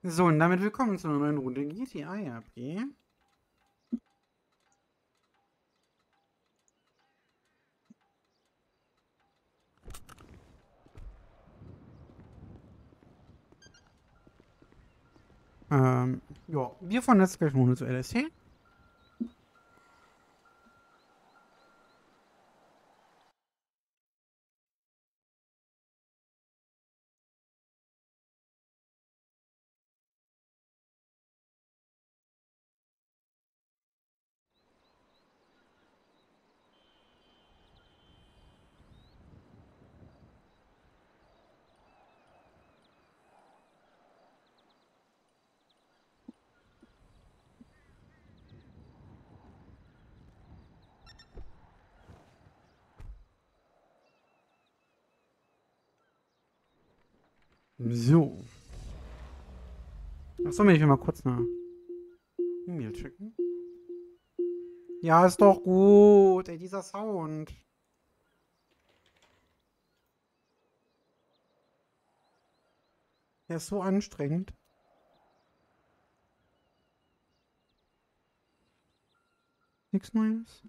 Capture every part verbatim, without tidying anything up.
So, und damit willkommen zu einer neuen Runde G T A R P. Ähm, ja, wir fahren jetzt gleich eine Runde zu L S C. So. Achso, ich will mal kurz eine E-Mail checken. Ja, ist doch gut. Ey, dieser Sound. Der ist so anstrengend. Nichts Neues.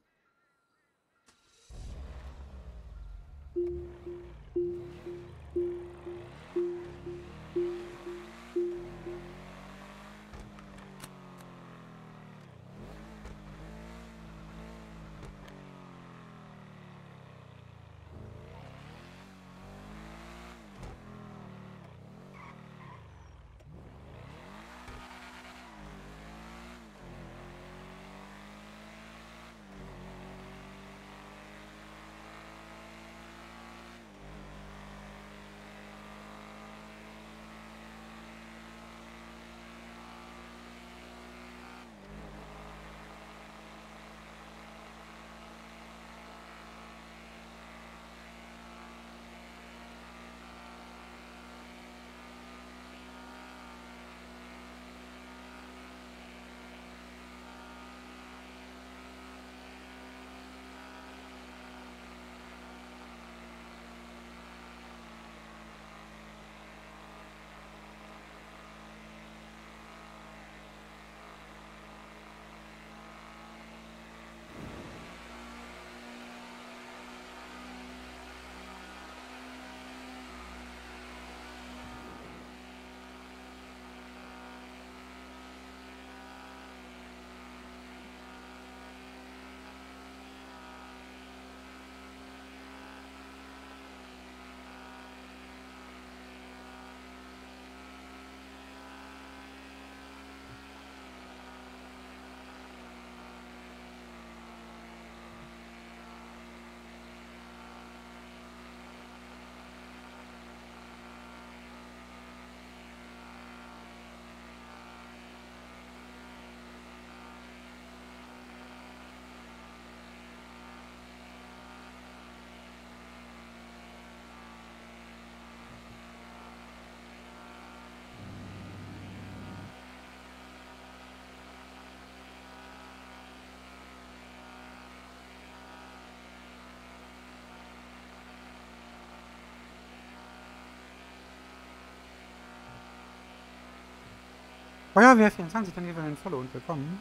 Feuerwehr vierundzwanzig, danke für deinen Follow und willkommen.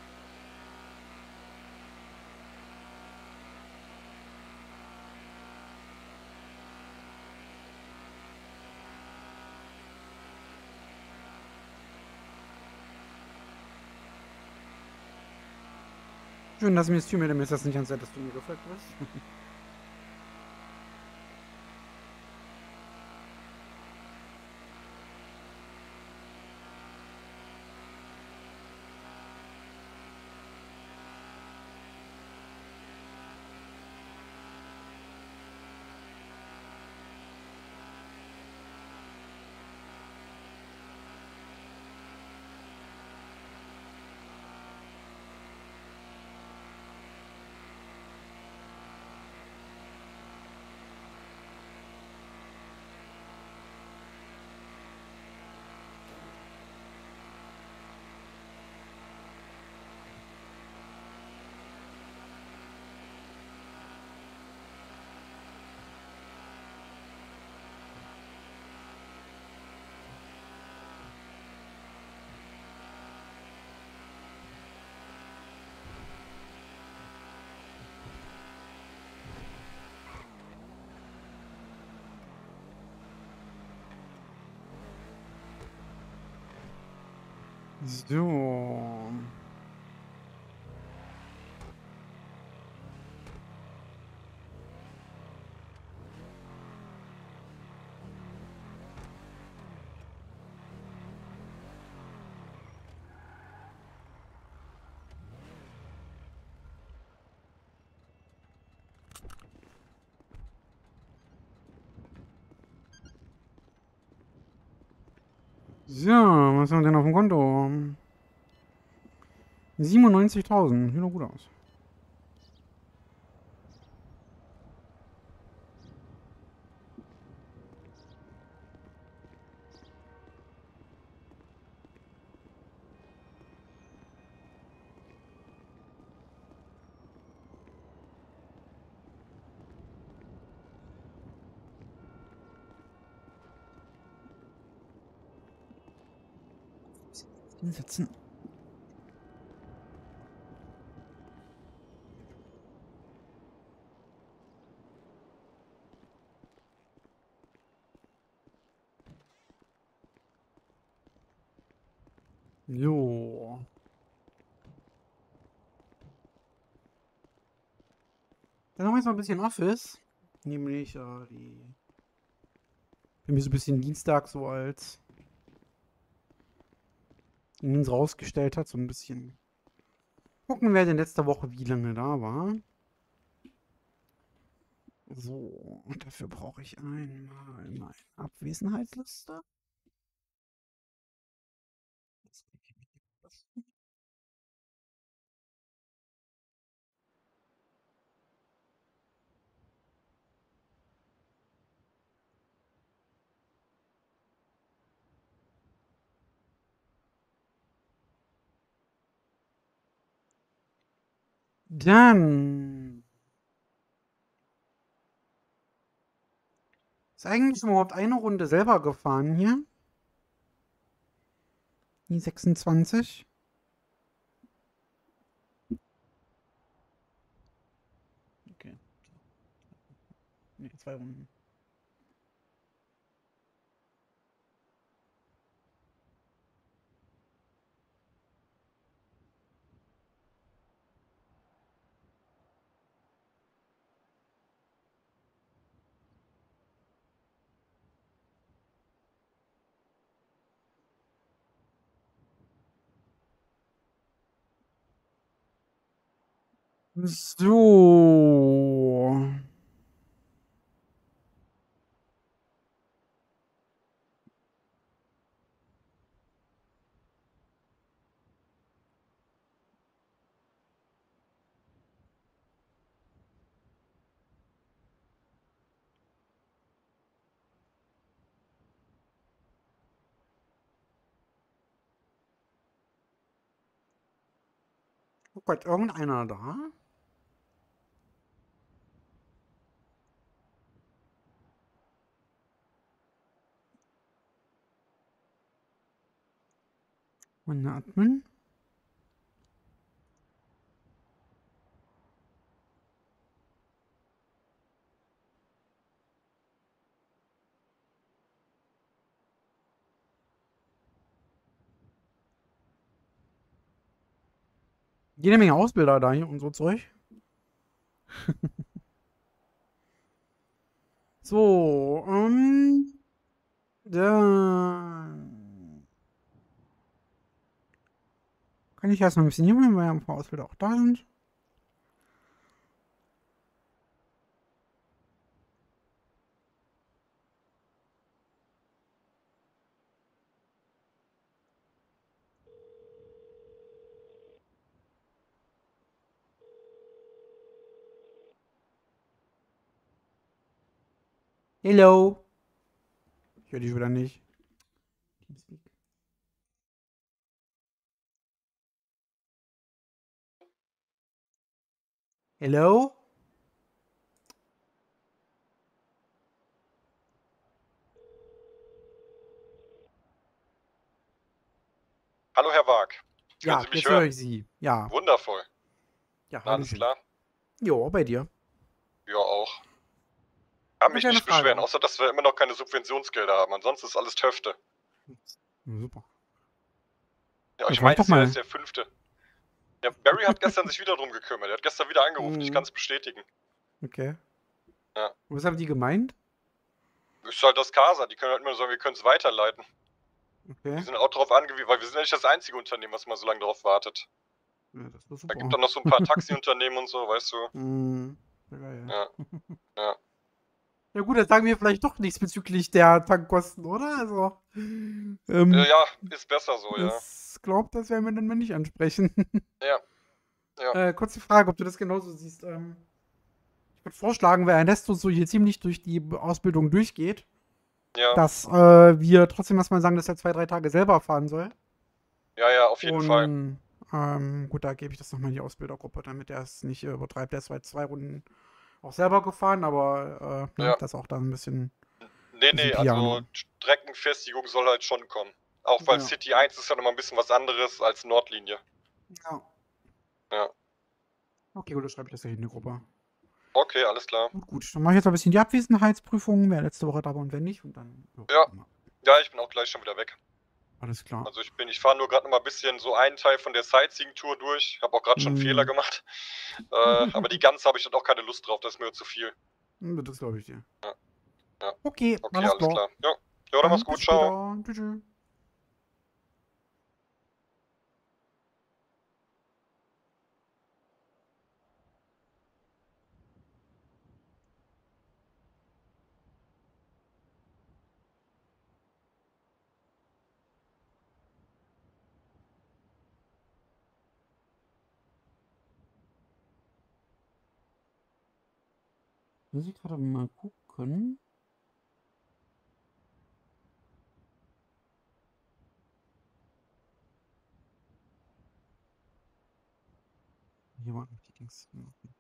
Schön, dass du mir streamst, damit das nicht ganz Zeit, dass du mir gefolgt bist. So. So, was haben wir denn auf dem Konto? siebenundneunzigtausend. Sieht doch gut aus. Hinsetzen. Jo. Dann haben wir jetzt noch ein bisschen Office. Nämlich äh, die. Wenn wir so ein bisschen Dienstag so als Dienst rausgestellt hat, so ein bisschen. Gucken, wer denn letzte Woche wie lange da war. So, und dafür brauche ich einmal meine Abwesenheitsliste. Dann ist eigentlich schon überhaupt eine Runde selber gefahren hier. Die sechsundzwanzig. Okay. Ne, zwei Runden. So. Oh Gott, irgendeiner da? Meine Admin? Jede Menge Ausbilder da hier und so Zeug. So, ähm. Dann kann ich erstmal ein bisschen hier machen, weil ja ein paar Ausbilder auch da sind. Hello. Ich höre dich wieder nicht. Hello? Hallo, Herr Wag. Können Ja, Sie mich jetzt höre hören? ich Sie. Ja. Wundervoll. Ja, Alles Hallöchen. klar? Jo, bei dir. Ja, auch. Kann Eine mich kleine nicht beschweren, Frage. außer dass wir immer noch keine Subventionsgelder haben. Ansonsten ist alles Töfte. Ja, super. Ja, Ja, ich sag meine, doch es ist ja mal. jetzt der fünfte. Ja, Barry hat gestern sich wieder drum gekümmert. Er hat gestern wieder angerufen. Ich Mhm. kann es bestätigen. Okay. Ja. Was haben die gemeint? Ist halt das Casa. Die können halt immer sagen, wir können es weiterleiten. Okay. Die sind auch darauf angewiesen, weil wir sind ja nicht das einzige Unternehmen, was mal so lange darauf wartet. Ja, das ist Da super. gibt dann noch so ein paar Taxiunternehmen und so, weißt du? Mhm. Sehr geil. Ja. Ja. Ja gut, dann sagen wir vielleicht doch nichts bezüglich der Tankkosten, oder? Also, ähm, Äh, ja, ist besser so, ja. das glaubt, das werden wir dann mal nicht ansprechen. Ja. Ja. Äh, kurze Frage, ob du das genauso siehst. Ähm, ich würde vorschlagen, weil Ernesto so hier ziemlich durch die Ausbildung durchgeht, Ja. dass äh, wir trotzdem erstmal sagen, dass er zwei, drei Tage selber fahren soll. Ja, ja, auf jeden Fall. Und ähm, gut, da gebe ich das nochmal in die Ausbildergruppe, damit er es nicht äh, übertreibt. Er ist zwar zwei Runden auch selber gefahren, aber äh, ne, Ja. das auch da ein bisschen, Nee, bisschen nee, also Piano. Streckenfestigung soll halt schon kommen. Auch weil Ja. City eins ist ja nochmal ein bisschen was anderes als Nordlinie. Ja. Ja. Okay, gut, das schreibe ich das ja in die Gruppe. Okay, alles klar. Gut, gut. Dann mache ich jetzt ein bisschen die Abwesenheitsprüfung, wer letzte Woche da war und wer nicht. Und dann. Jo, Ja. immer. Ja, ich bin auch gleich schon wieder weg. Alles klar. Also ich bin, ich fahre nur gerade noch mal ein bisschen so einen Teil von der Sightseeing-Tour durch. Habe auch gerade schon einen Mm. Fehler gemacht. Äh, aber die ganze habe ich dann auch keine Lust drauf, das ist mir zu viel. Hm, Das glaube ich dir. Ja. Ja. Okay, Okay, alles alles klar. klar. Ja, ja dann Dann mach's bis gut, ciao. später. Tschüss. tschüss. Muss ich gerade mal gucken. Hier waren noch die Dings. Okay.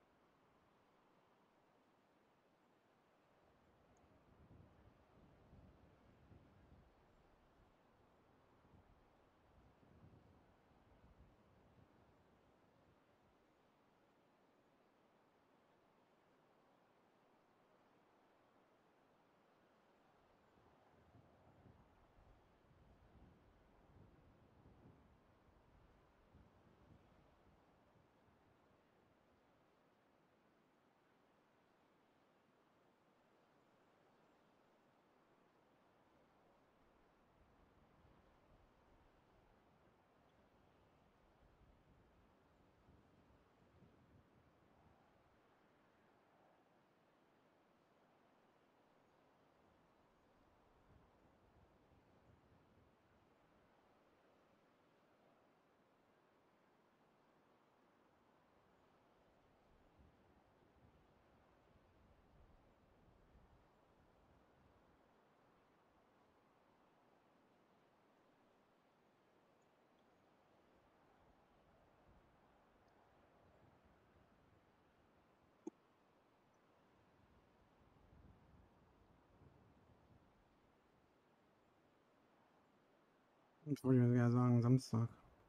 Ich wollte ja sagen, Samstag.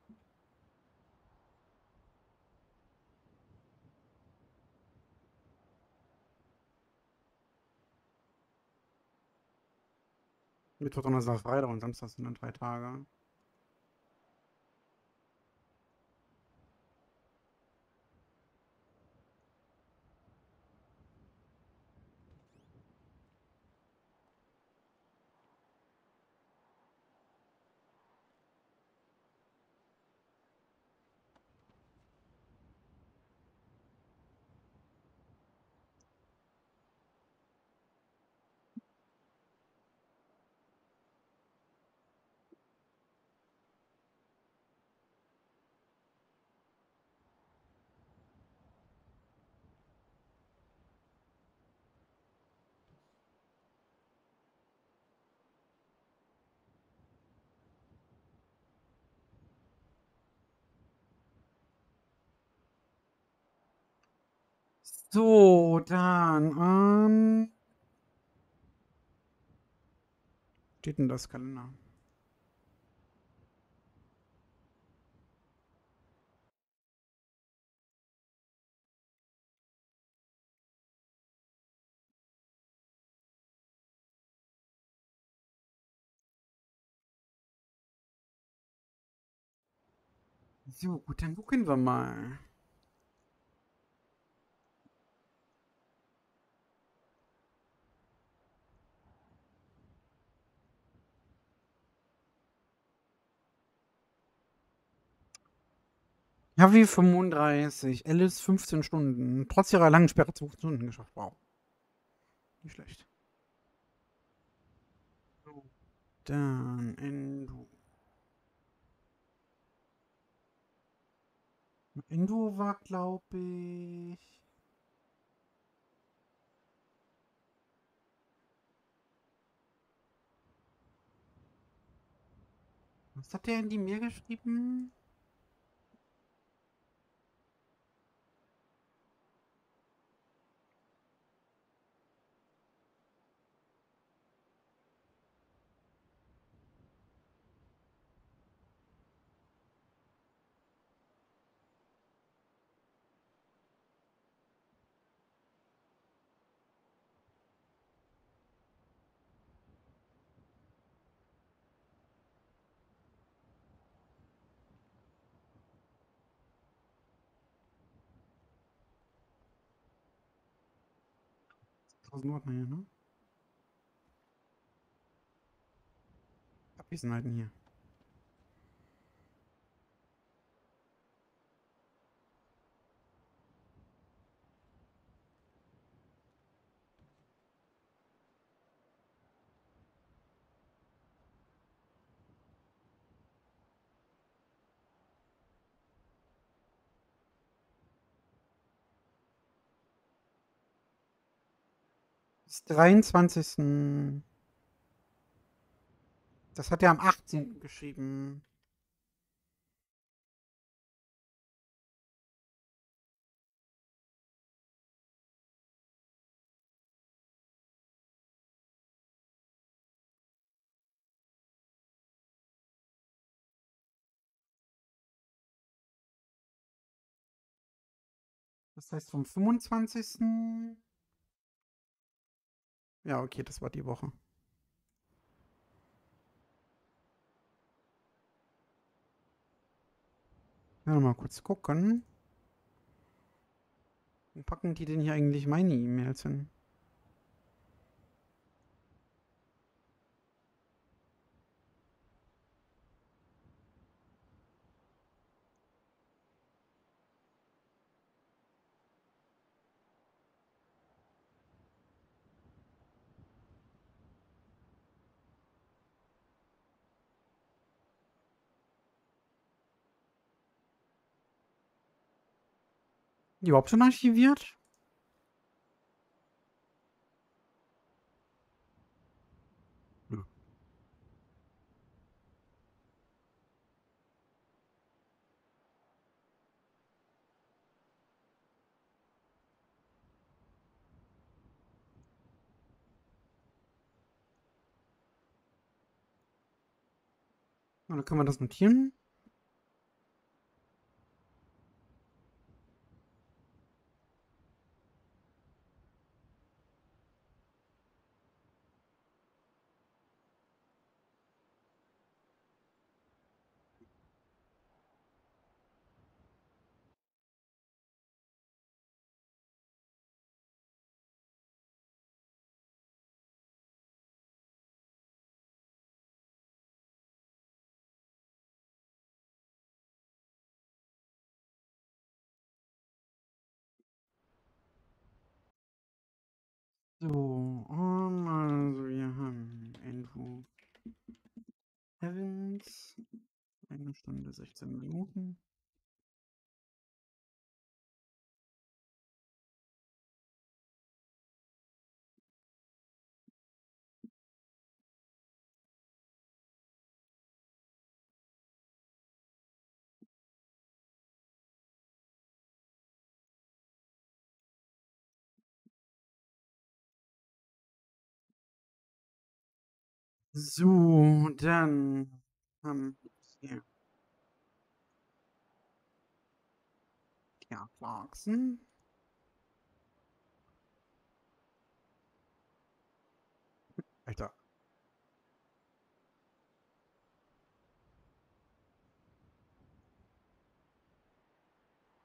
Mittwoch, Donnerstag, Freitag und Samstag sind dann drei Tage. So, dann, ähm. Steht denn das Kalender? So, gut, dann gucken wir mal. Javi fünfunddreißig, Alice fünfzehn Stunden. Trotz ihrer langen Sperre zwölf Stunden geschafft. Wow. Nicht schlecht. So, dann Endo. Endo war, glaube ich. Was hat der in die Mail geschrieben? tausend Ordner hier, ne? Abwesenheiten hier. Bis dreiundzwanzigsten Das hat er am achtzehnten geschrieben. Das heißt vom fünfundzwanzigsten Ja, okay, das war die Woche. Ja, mal kurz gucken. Wo packen die denn hier eigentlich meine E-Mails hin? Die überhaupt schon archiviert? Ja. Oder können wir das notieren? So, um, also wir haben Andrew Evans. Eine Stunde, sechzehn Minuten. So, dann haben wir ja, Clarkson. Alter.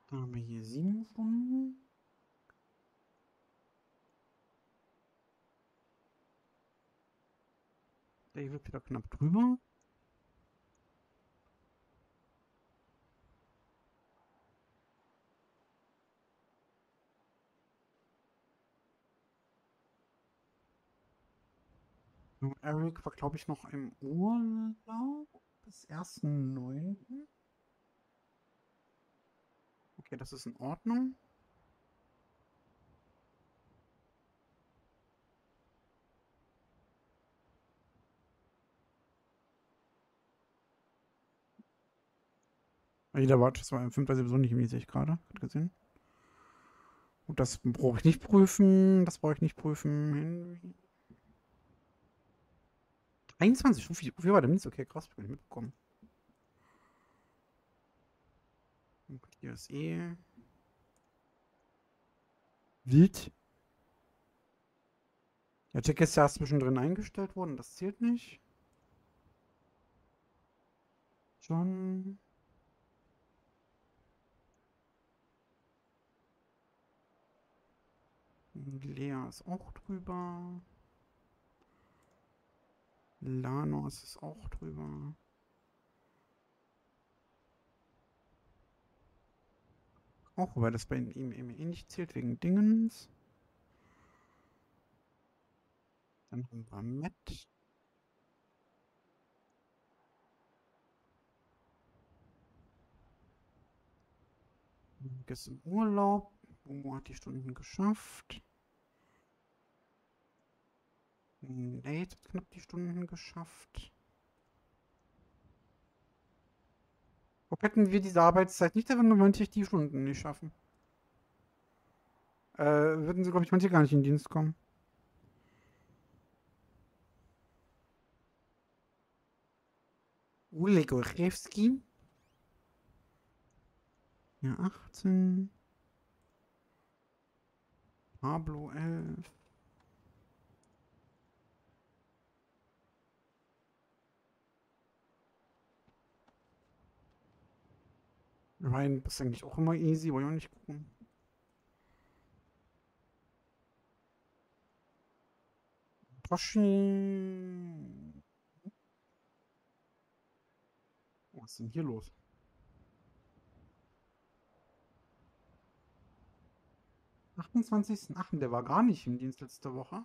Dann haben wir hier sieben Stunden. Der wird wieder knapp drüber. Eric war, glaube ich, noch im Urlaub bis ersten neunten Okay, das ist in Ordnung. Jeder Watch, das war im fünfter sowieso nicht, wie sehe ich gerade. Hat gesehen. Gut, das brauche ich nicht prüfen. Das brauche ich nicht prüfen. Henry. einundzwanzig, so viel, viel war der Dienst? Okay, krass, hab ich gar nicht mitbekommen. Und hier ist eh. Wild. Der Check ist ja zwischendrin eingestellt worden, das zählt nicht. John. Lea ist auch drüber. Lanos ist auch drüber. Auch, wobei das bei ihm eben eh nicht zählt, wegen Dingens. Dann haben wir Matt. Ist im Urlaub. Momo hat die Stunden geschafft. Nate hat knapp die Stunden geschafft. Ob hätten wir diese Arbeitszeit nicht, dann würden manche die Stunden nicht schaffen. Äh, würden sie, glaube ich, manche gar nicht in den Dienst kommen. Ule Gorewski. Ja, achtzehn. Pablo elf. Ryan ist eigentlich auch immer easy, wollte ich auch nicht gucken. Toshi. Was ist denn hier los? achtundzwanzigsten achten Der war gar nicht im Dienst letzte Woche.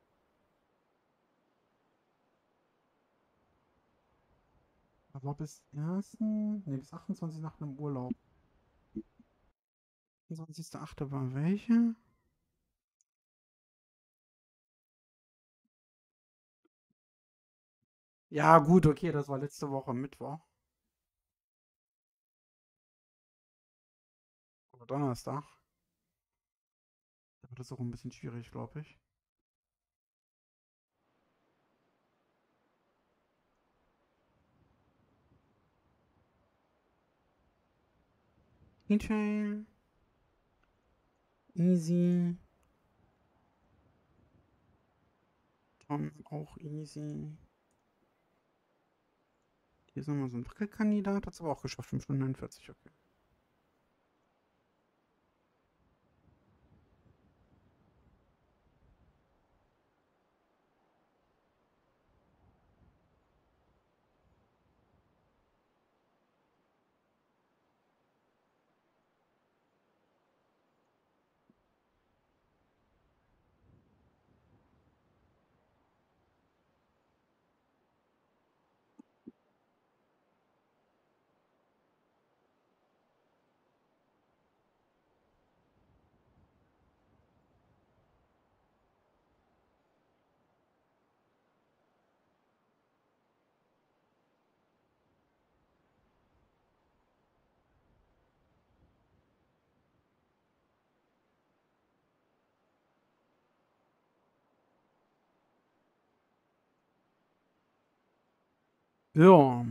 Er war bis ersten Ne, bis achtundzwanzigsten achten im Urlaub. achtundzwanzigsten achten war welche? Ja, gut, okay, das war letzte Woche Mittwoch. Oder Donnerstag. Da wird das auch ein bisschen schwierig, glaube ich. Keychain. Easy. Tom auch easy. Hier ist nochmal so ein Wackelkandidat. Hat es aber auch geschafft. fünf Stunden neunundvierzig, okay. Ja.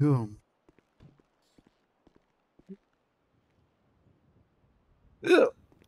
Ja. Ja.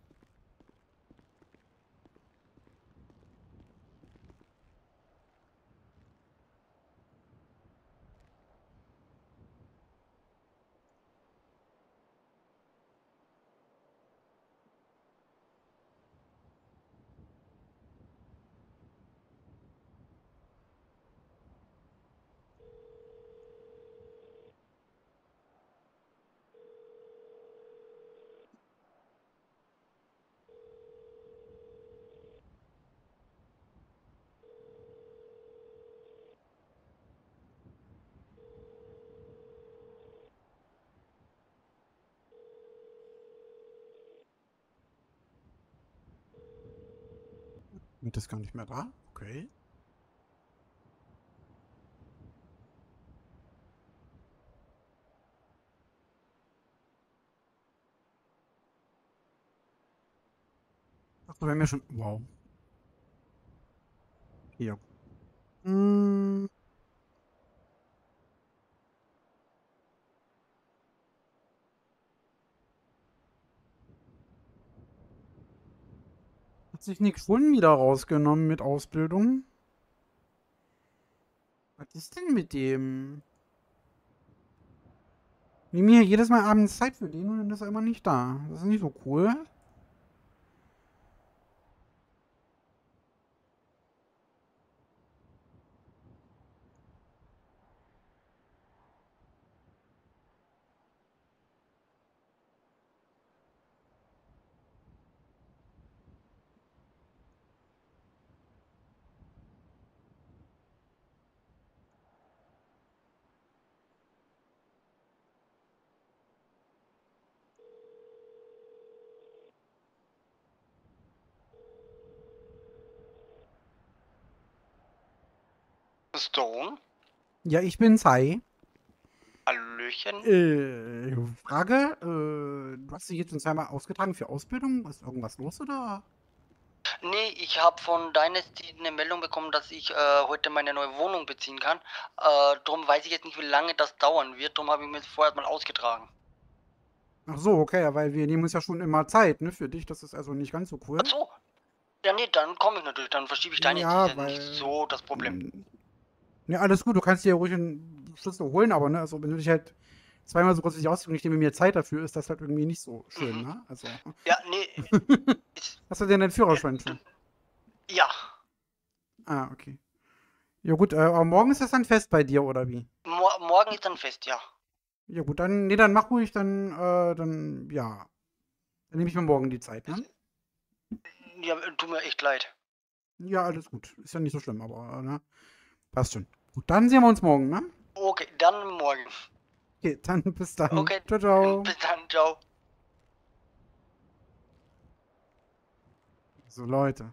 Und das gar nicht mehr da? Okay. Ach, wir haben ja schon. Wow. Hier. Hm, hat sich Nick schon wieder rausgenommen mit Ausbildung? Was ist denn mit dem? Nehmen mir jedes Mal abends Zeit für den und dann ist er immer nicht da. Das ist nicht so cool. Stone? Ja, ich bin's. Hi. Hallöchen? Äh, Frage, äh, du hast dich jetzt schon zweimal ausgetragen für Ausbildung? Ist irgendwas los, oder? Nee, ich habe von Dynasty eine Meldung bekommen, dass ich äh, heute meine neue Wohnung beziehen kann. Äh, drum weiß ich jetzt nicht, wie lange das dauern wird. Drum habe ich mir jetzt vorher mal ausgetragen. Ach so, okay, ja, weil wir nehmen uns ja schon immer Zeit, ne, für dich. Das ist also nicht ganz so cool. Ach so. Ja, nee, dann komme ich natürlich. Dann verschiebe ich Dynasty. Ja, Ist ja nicht weil. so das Problem. mm, Ja, alles gut, du kannst dir ja ruhig einen Schlüssel holen, aber ne, also wenn du dich halt zweimal so kurzfristig ausdrückst und ich nehme mir Zeit dafür, ist das halt irgendwie nicht so schön, Mhm. ne? Also. Ja, nee. Ist, Hast du denn deinen Führerschein äh, schon? ja. Ah, okay. Ja gut, äh, aber morgen ist das dann fest bei dir, oder wie? Mor morgen ist dann fest, ja. Ja gut, dann, nee, dann mach ruhig, dann, äh, dann, ja. Dann nehme ich mir morgen die Zeit, ne? Ja, tut mir echt leid. Ja, alles gut. Ist ja nicht so schlimm, aber, ne? Passt schon. Gut, dann sehen wir uns morgen, ne? Okay, dann morgen. Okay, dann bis dann. Okay, Ciao, ciao. bis dann. Ciao. So, Leute.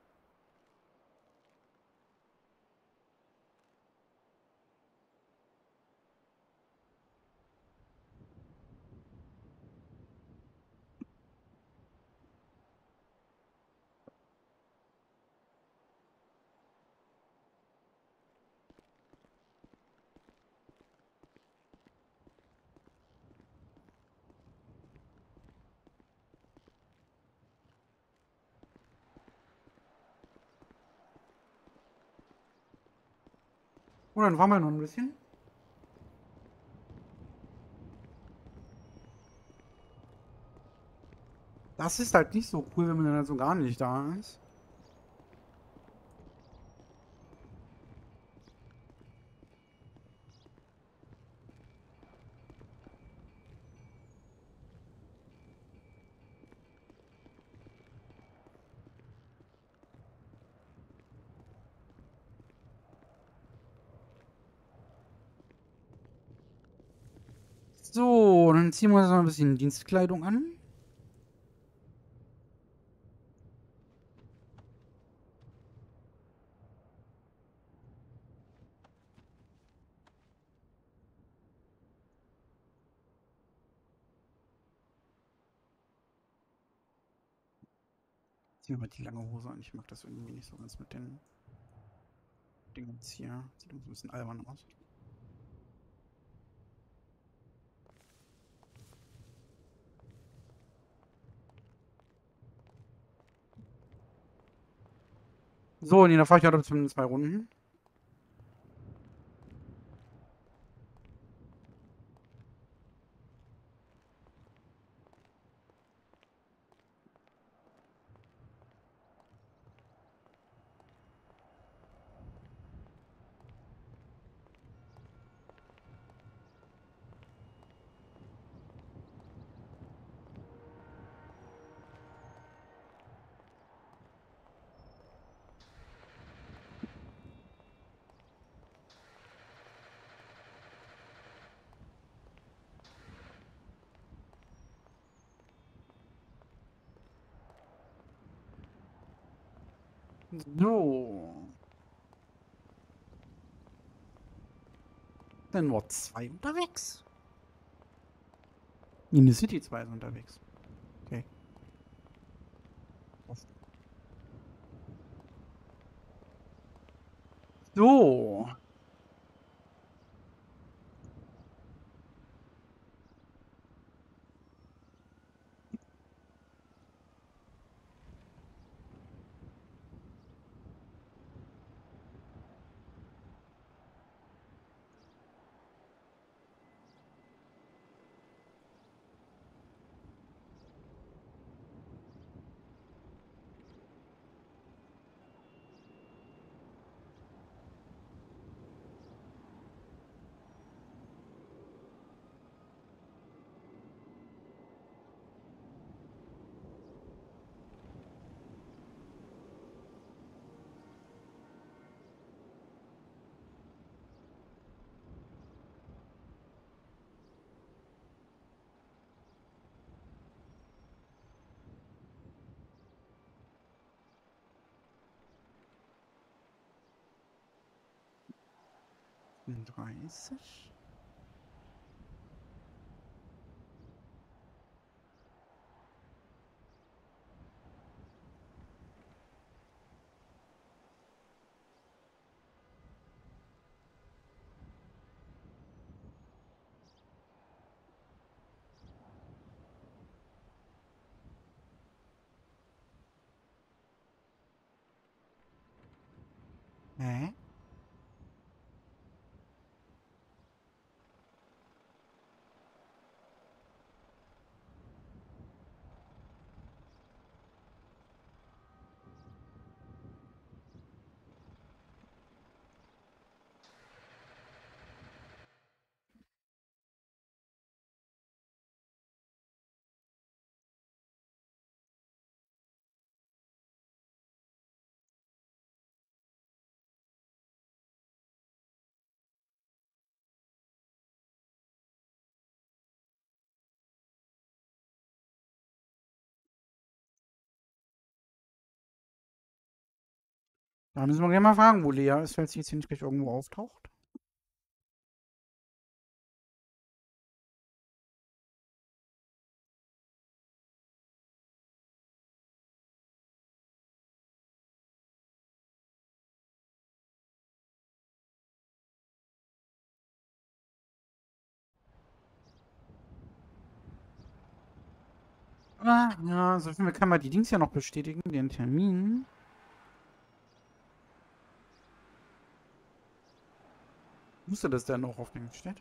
Oh, dann fahren wir noch ein bisschen. Das ist halt nicht so cool, wenn man dann halt so gar nicht da ist. So, dann ziehen wir uns noch ein bisschen Dienstkleidung an. Ziehen wir mal die lange Hose an. Ich mag das irgendwie nicht so ganz mit den Dingen hier. Sieht so ein bisschen albern aus. So, nee, dann fahre ich heute zumindest zwei Runden. So. Dann nur zwei unterwegs. In the City zwei ist unterwegs. Okay. So. dreißig. Hä? Da müssen wir gleich mal fragen, wo Lea ist, weil sie jetzt hier nicht gleich irgendwo auftaucht. Ah, ja, so viel kann man die Dings ja noch bestätigen, den Termin. Wusste das denn noch auf dem steht?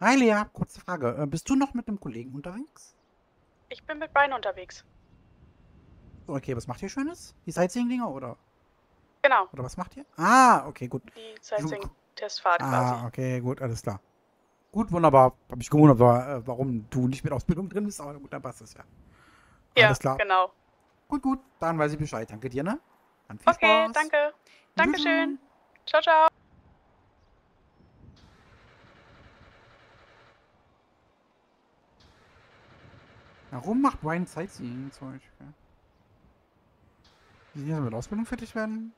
Hi Lea, kurze Frage. Äh, bist du noch mit einem Kollegen unterwegs? Ich bin mit beiden unterwegs. Okay, was macht ihr Schönes? Die Sightseeing-Dinger oder? Genau, Oder was macht ihr? Ah, okay, gut. die Sightseeing-Testfahrt quasi. Ah, okay, gut, alles klar. Gut, wunderbar. Hab ich gewundert, wa- äh, warum du nicht mit Ausbildung drin bist, aber gut, dann passt das ja. Ja, Alles klar. genau. Gut, gut, dann weiß ich Bescheid. Danke dir, ne? Dann viel Okay, Spaß. danke. Dankeschön. Tschüss. Ciao, ciao. Warum macht Ryan Sightseeing-Zeug? Okay. Wie soll mit Ausbildung fertig werden?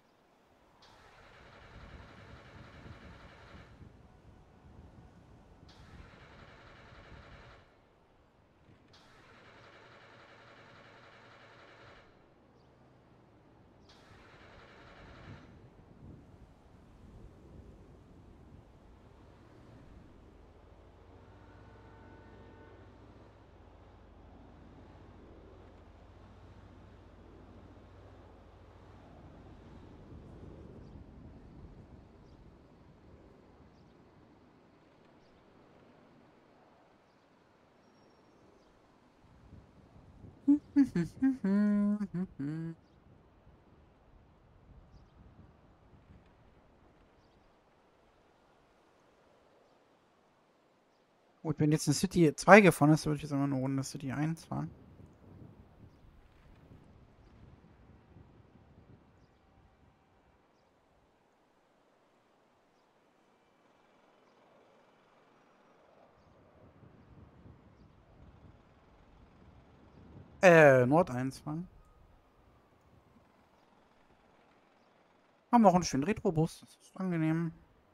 Gut, wenn jetzt eine City zwei gefahren ist, würde ich jetzt immer eine Runde City eins fahren. Äh, Nord eins fahren. Haben wir auch einen schönen Retrobus. Das ist angenehm.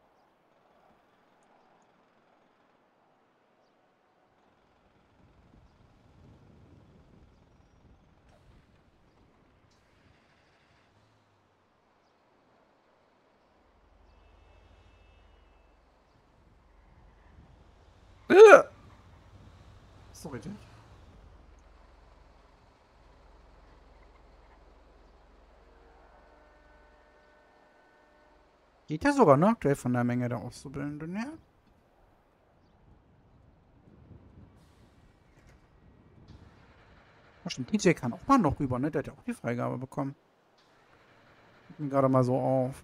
Äh! Sorry, Jack. Geht ja sogar, ne? Aktuell von der Menge der Auszubildenden her. Ach, stimmt, D J kann auch mal noch rüber, ne? Der hat ja auch die Freigabe bekommen. Fällt mir gerade mal so auf.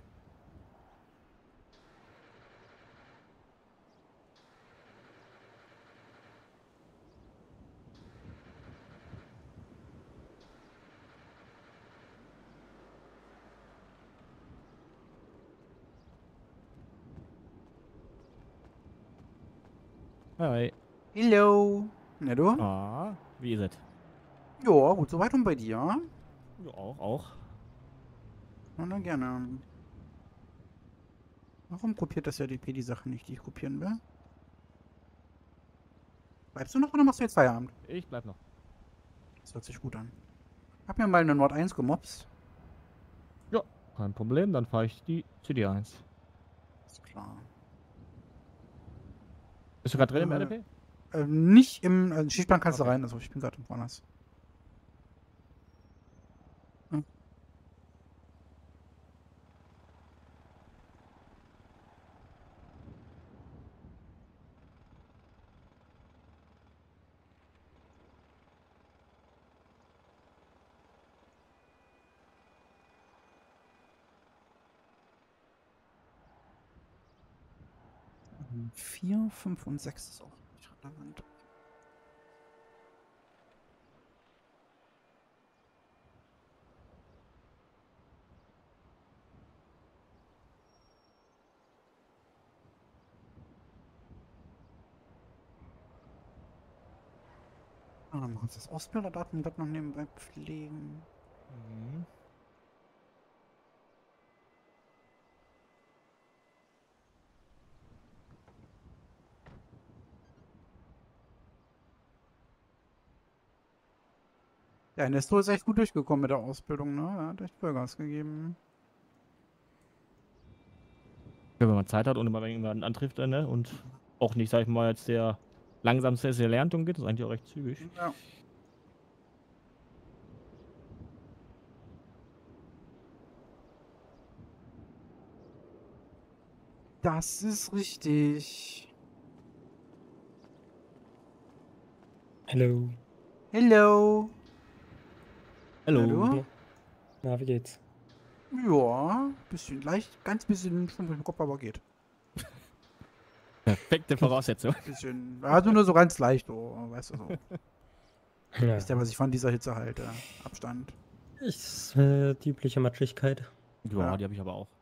Hi. Hello. Na du? Ah, wie ist es? Ja, gut, soweit und bei dir. Ja, auch, auch. Na dann gerne. Warum kopiert das ja D P die Sachen nicht, die ich kopieren will? Bleibst du noch oder machst du jetzt Feierabend? Ich bleib noch. Das hört sich gut an. Hab mir mal eine Nord eins gemobst. Ja, kein Problem, dann fahre ich die C D eins. Ist klar. Bist du gerade drin im Äh, R D P? Ähm, nicht im also Schichtplan kannst du Okay. rein, also ich bin gerade woanders. Hm. vier, fünf und sechs ist auch nicht relevant. Ah, dann machen wir uns das Ausbilderdatenblatt noch nebenbei pflegen. Mhm. Ja, Nestor ist echt gut durchgekommen mit der Ausbildung, ne? Er hat echt Vollgas gegeben. Ja, wenn man Zeit hat und immer irgendwann antrifft, äh, ne? Und auch nicht, sag ich mal, jetzt der langsamste ist, der lernt und geht, das ist eigentlich auch recht zügig. Ja. Das ist richtig. Hallo. Hello. Hallo. Hallo? Na, wie geht's? Ja, bisschen leicht, ganz bisschen Schwummel im Kopf, aber geht. Perfekte Voraussetzung. Bisschen, also nur so ganz leicht, oh, weißt du so. Ja. Ist ja, was ich von dieser Hitze halte. Abstand. Ist äh, die übliche Matschigkeit. Ja, Ja. die habe ich aber auch.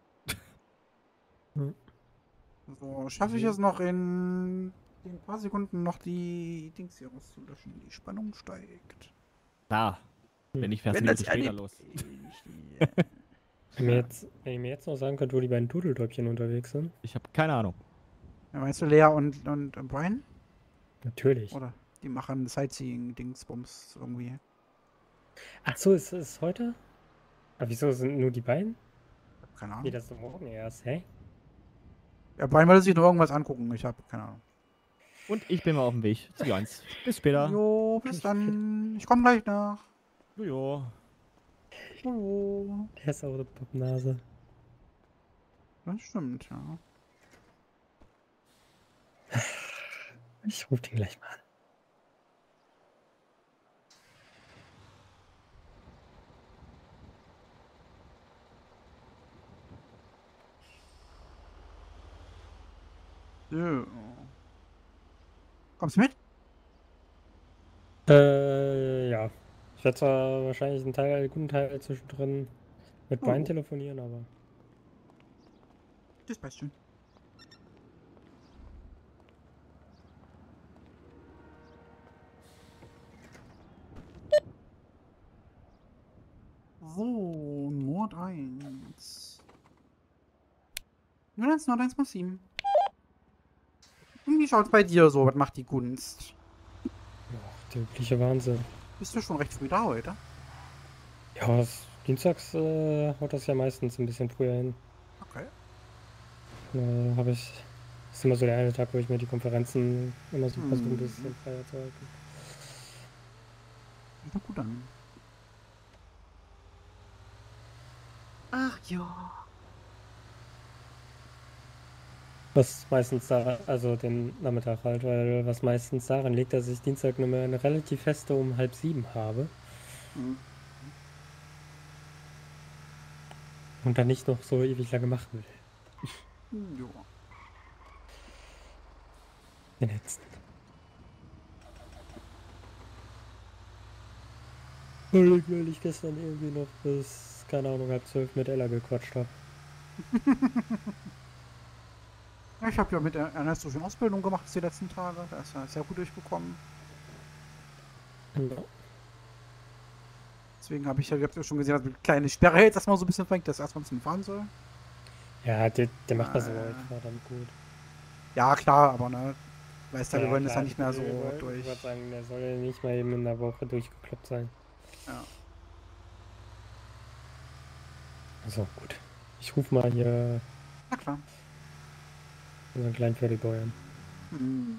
So, schaffe ich es noch in den paar Sekunden noch die Dings hier rauszulöschen. Die Spannung steigt. Da. Wenn ich fährst du Wenn Minuten das später ja los. Wenn, mir jetzt, wenn ihr mir jetzt noch sagen könnt, wo die beiden Dudeldäubchen unterwegs sind. Ich habe keine Ahnung. Ja, meinst du Lea und, und, und Brian? Natürlich. Oder die machen Sightseeing-Dingsbums irgendwie. Ach so, ist es heute? Aber wieso sind nur die beiden? Keine Nee, Ahnung. das ist doch morgen erst, hä? Ja, Brian wollte sich nur irgendwas angucken. Ich habe keine Ahnung. Und ich bin mal auf dem Weg zu eins. Bis später. Jo, bis dann. Ich komme gleich nach. Jojo. Jo. Der ist auch eine Pappnase. Das stimmt, ja. Ich ruf den gleich mal an. So. Kommst du mit? Äh, ja. Ich werde zwar wahrscheinlich einen Teil, einen guten Teil zwischendrin mit Oh. Brian telefonieren, aber. Das passt schon. So, Nord eins. Nord eins, Nord eins mal sieben. Und wie schaut's bei dir so? Was macht die Gunst? Ja, der übliche Wahnsinn. Bist du schon recht früh da heute? Ja, das, dienstags äh, haut das ja meistens ein bisschen früher hin. Okay. Da habe ich. Das ist immer so der eine Tag, wo ich mir die Konferenzen immer so versuche, ein Mhm. bisschen freier zu halten. Na gut dann. Ach ja. Was meistens daran, also den Nachmittag halt, weil was meistens daran liegt, dass ich Dienstag nur mehr eine relativ feste um halb sieben habe Mhm. und dann nicht noch so ewig lange machen will. Jo. Den letzten. Weil ich, weil ich gestern irgendwie noch bis, keine Ahnung, halb zwölf mit Ella gequatscht habe. Ja, ich habe ja mit der Ernesto schon Ausbildung gemacht die letzten Tage. Da ist er sehr gut durchgekommen. Ja. Deswegen habe ich ja, ihr habt ja schon gesehen, dass eine kleine Sperre jetzt erstmal so ein bisschen fängt, dass er erstmal ein bisschen fahren soll. Ja, der, der macht das Äh. aber echt verdammt gut. Ja, klar, aber ne, weißt du, wir wollen das ja klar, nicht mehr so ich wollte- durch. Ich würde sagen, der soll ja nicht mal eben in der Woche durchgekloppt sein. Ja. Also gut. Ich rufe mal hier Na klar. unseren kleinen Pferdegoy an. Mhm.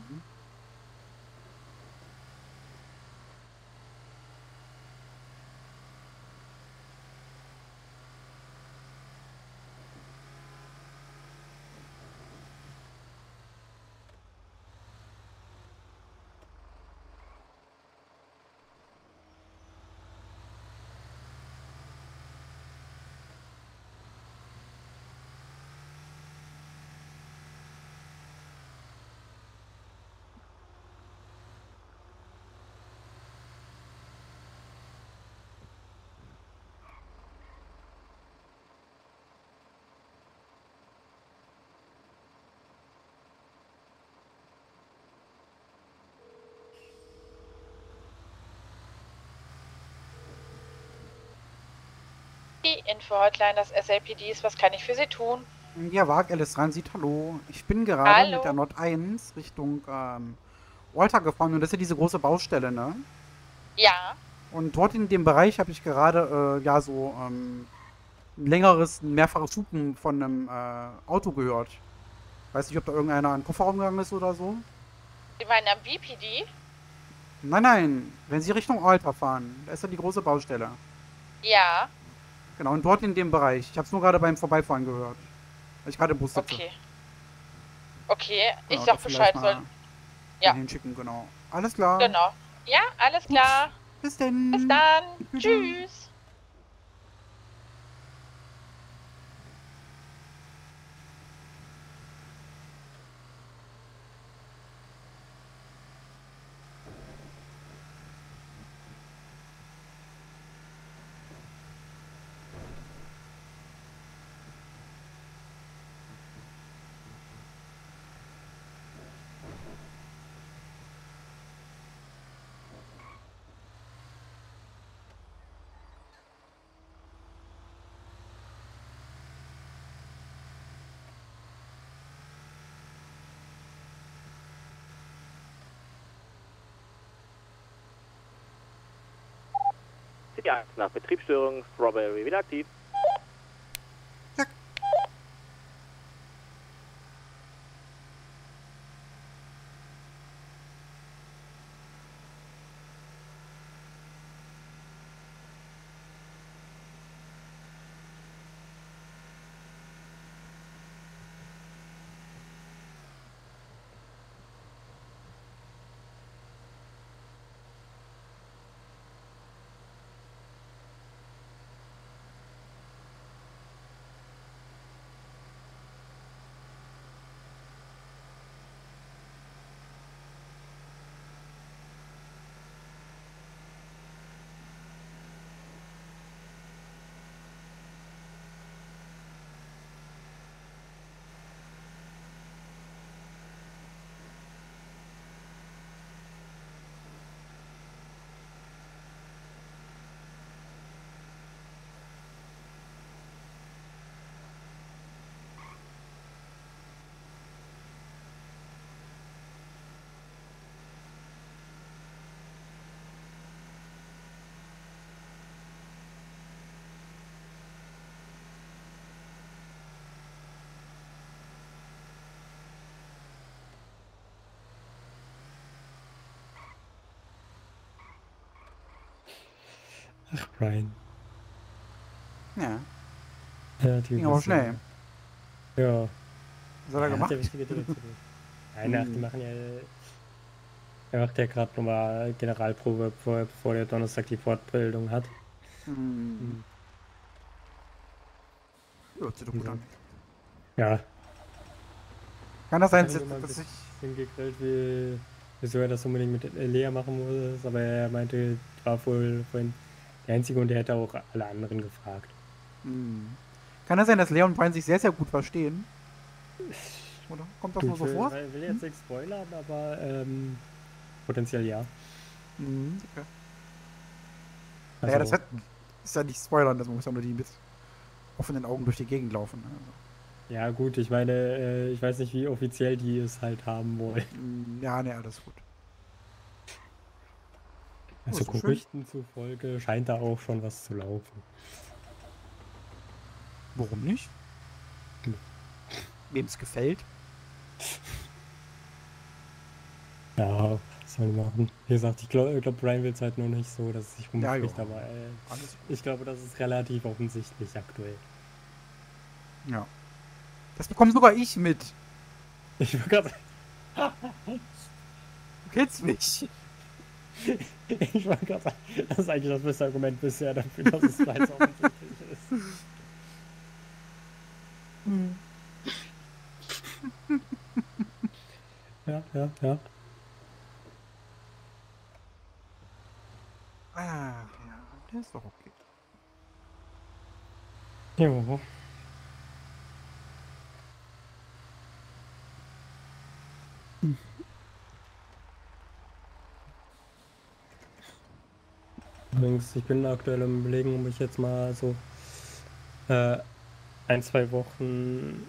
Die Info-Hotline des S L P Ds, was kann ich für Sie tun? Ja, Wag, Alice Transit, hallo. Ich bin gerade Hallo. mit der Nord eins Richtung ähm, Walter gefahren und das ist ja diese große Baustelle, ne? Ja, Und dort in dem Bereich habe ich gerade, äh, ja, so ähm, ein längeres, ein mehrfaches Hupen von einem äh, Auto gehört. Weiß nicht, ob da irgendeiner an den Kofferraum gegangen ist oder so. Sie meinen am B P D? Nein, nein, wenn Sie Richtung Alter fahren, da ist ja die große Baustelle. Ja, Genau, und dort in dem Bereich. Ich habe es nur gerade beim Vorbeifahren gehört. Weil ich gerade im Bus sitze. okay. Okay, ich Genau, sag da Bescheid, vielleicht soll. mal Ja. hinschicken, genau. Alles klar. Genau. Ja, alles klar. Bis denn. Bis dann. Tschüss. Tschüss. City eins nach Betriebsstörung, Strawberry wieder aktiv. Ach, Brian. Ja, Ja, die ging aber schnell. Ja. Was hat er Ja, gemacht? ja wichtige Dinge zu tun. Nein, ach, die Hm. machen ja. Er macht ja gerade nochmal Generalprobe, bevor, bevor der Donnerstag die Fortbildung hat. Hm. Hört sich doch gut an. Ja. Kann das sein, Ich dass, habe ihn dass mal ich... ein bisschen gegrillt, wie, wieso er das unbedingt mit Lea machen muss, aber er meinte, war wohl vorhin der Einzige und er hätte auch alle anderen gefragt. Hm. Kann das sein, dass Leon und Brian sich sehr, sehr gut verstehen? Oder kommt das Du, nur ich so will, vor? will jetzt nichts spoilern, aber ähm, potenziell ja. Hm, okay. Also, Naja, das hat, ist ja nicht spoilern, das muss ja nur die mit offenen Augen durch die Gegend laufen. Also. ja gut, ich meine, äh, ich weiß nicht, wie offiziell die es halt haben wollen. Hm, ja, ne, alles gut. Also ist doch schön. Gerüchten zufolge scheint da auch schon was zu laufen. Warum nicht? Hm. Wem es gefällt. Ja, was soll ich machen? Wie gesagt, ich glaube, glaub, Brian will es halt nur nicht so, dass es sich Ja, rumspricht, ja. aber äh, Alles ich glaube, das ist relativ offensichtlich aktuell. Ja. Das bekomme sogar ich mit. Ich wollte gerade Du kennst mich. ich wollte gerade sagen, das ist eigentlich das beste Argument bisher dafür, dass es bereits offensichtlich ist. Hm. Ja, ja, ja. Ah, ja, der ist doch okay. Jo. Übrigens, ich bin aktuell im Überlegen, ob ich jetzt mal so äh, ein, zwei Wochen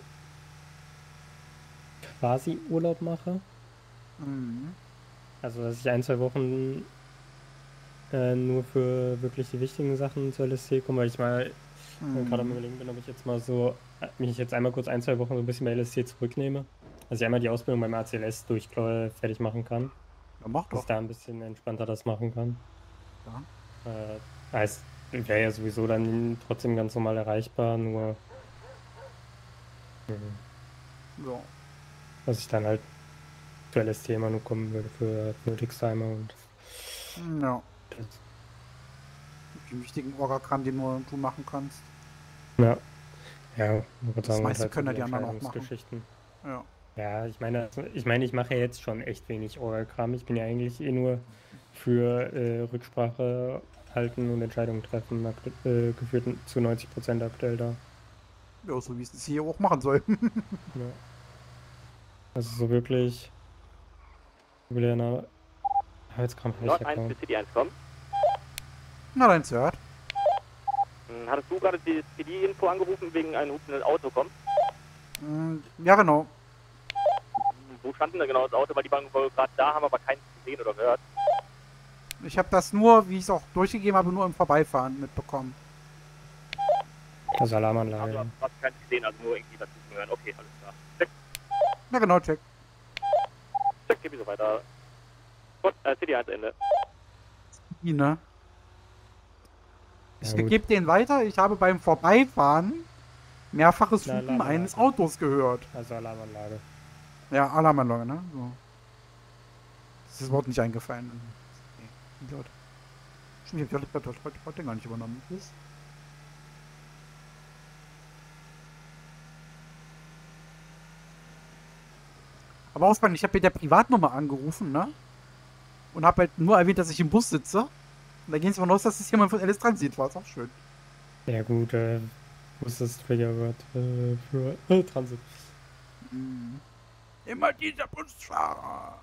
quasi Urlaub mache. Mhm. Also, dass ich ein, zwei Wochen äh, nur für wirklich die wichtigen Sachen zur L S C komme, weil ich mal Mhm. gerade am Überlegen bin, ob ich jetzt mal so, äh, mich jetzt einmal kurz ein, zwei Wochen so ein bisschen bei L S C zurücknehme. Also ich einmal die Ausbildung beim A C L S durch äh, fertig machen kann. Ja, mach Dass doch. ich da ein bisschen entspannter das machen kann. Ja. Äh, heißt, wäre ja sowieso dann trotzdem ganz normal erreichbar, nur mh, Ja. dass ich dann halt für L S T immer nur kommen würde für Nötigstimer und Ja. Die wichtigen Orga-Kram, den nur du machen kannst. Ja. Ja, ich würde Das sagen, meiste halt so können ja die anderen auch machen. Entscheidungsgeschichten. Ja. Ja, ich meine, ich meine, ich mache ja jetzt schon echt wenig Orga-Kram. Ich bin ja eigentlich eh nur für äh, Rücksprache halten und Entscheidungen treffen, aktu- äh, geführt zu neunzig Prozent aktuell da. Ja, so wie es hier auch machen soll. Ja. Also so wirklich. Juliana. Ah, jetzt kam Nord ich eins ja bis City eins kommen. Na, dein Zert. Hm, Hattest du gerade die P D-Info angerufen wegen einem hupenden Auto kommen? Mm, Ja, genau. Wo stand denn da genau das Auto? Weil die waren wohl gerade da, haben aber keins gesehen oder gehört. Ich habe das nur, wie ich es auch durchgegeben habe, nur im Vorbeifahren mitbekommen. Also Alarmanlage. Also hast du keins gesehen, also nur irgendwie dazu hören. Okay, alles klar. Check, Ja, genau, check. check, gib ich so weiter. Gut, äh, City eins Ende. Die, ne? Ich Ja, gut. gebe den weiter. Ich habe beim Vorbeifahren mehrfaches Na, Hupen Alarmanlage. eines Autos gehört. Also Alarmanlage. Ja, Alarmanlage, ne? So. Das ist das Wort nicht eingefallen. Okay. Idiot. Stimmt, ich hab die heute, heute, heute gar nicht übernommen. Was? Aber ausfallen, ich habe mit der Privatnummer angerufen, ne? Und habe halt nur erwähnt, dass ich im Bus sitze. Und da gehen sie davon aus, dass es jemand von Alice Transit war. Ist auch schön. Ja gut, äh, wo ist das Triggerwort äh, für äh, Transit? Mhm. Immer dieser Busfahrer.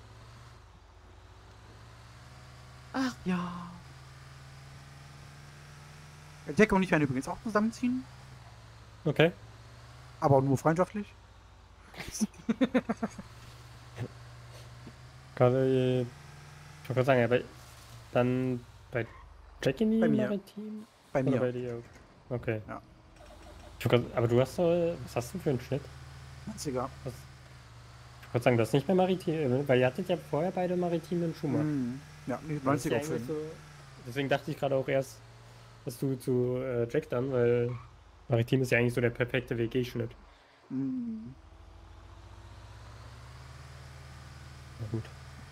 Ach ja. Jack und ich werden übrigens auch zusammenziehen. Okay. Aber nur freundschaftlich. Gerade, äh, ich wollte gerade sagen, aber dann bei Jackie Bei mir. Maritim? Bei Oder mir. bei dir? Okay. Ja. Ich wollte grad, aber du hast doch, was hast du für einen Schnitt? neunziger. Ich wollte sagen, das ist nicht bei Maritim, weil ihr hattet ja vorher beide Maritim und Schumann. Mhm. Ja, nee, Das ist neunziger ja eigentlich Film. so, deswegen dachte ich gerade auch erst, dass du zu äh, Jack dann, weil Maritim ist ja eigentlich so der perfekte W G-Schnitt. Mhm. Na gut.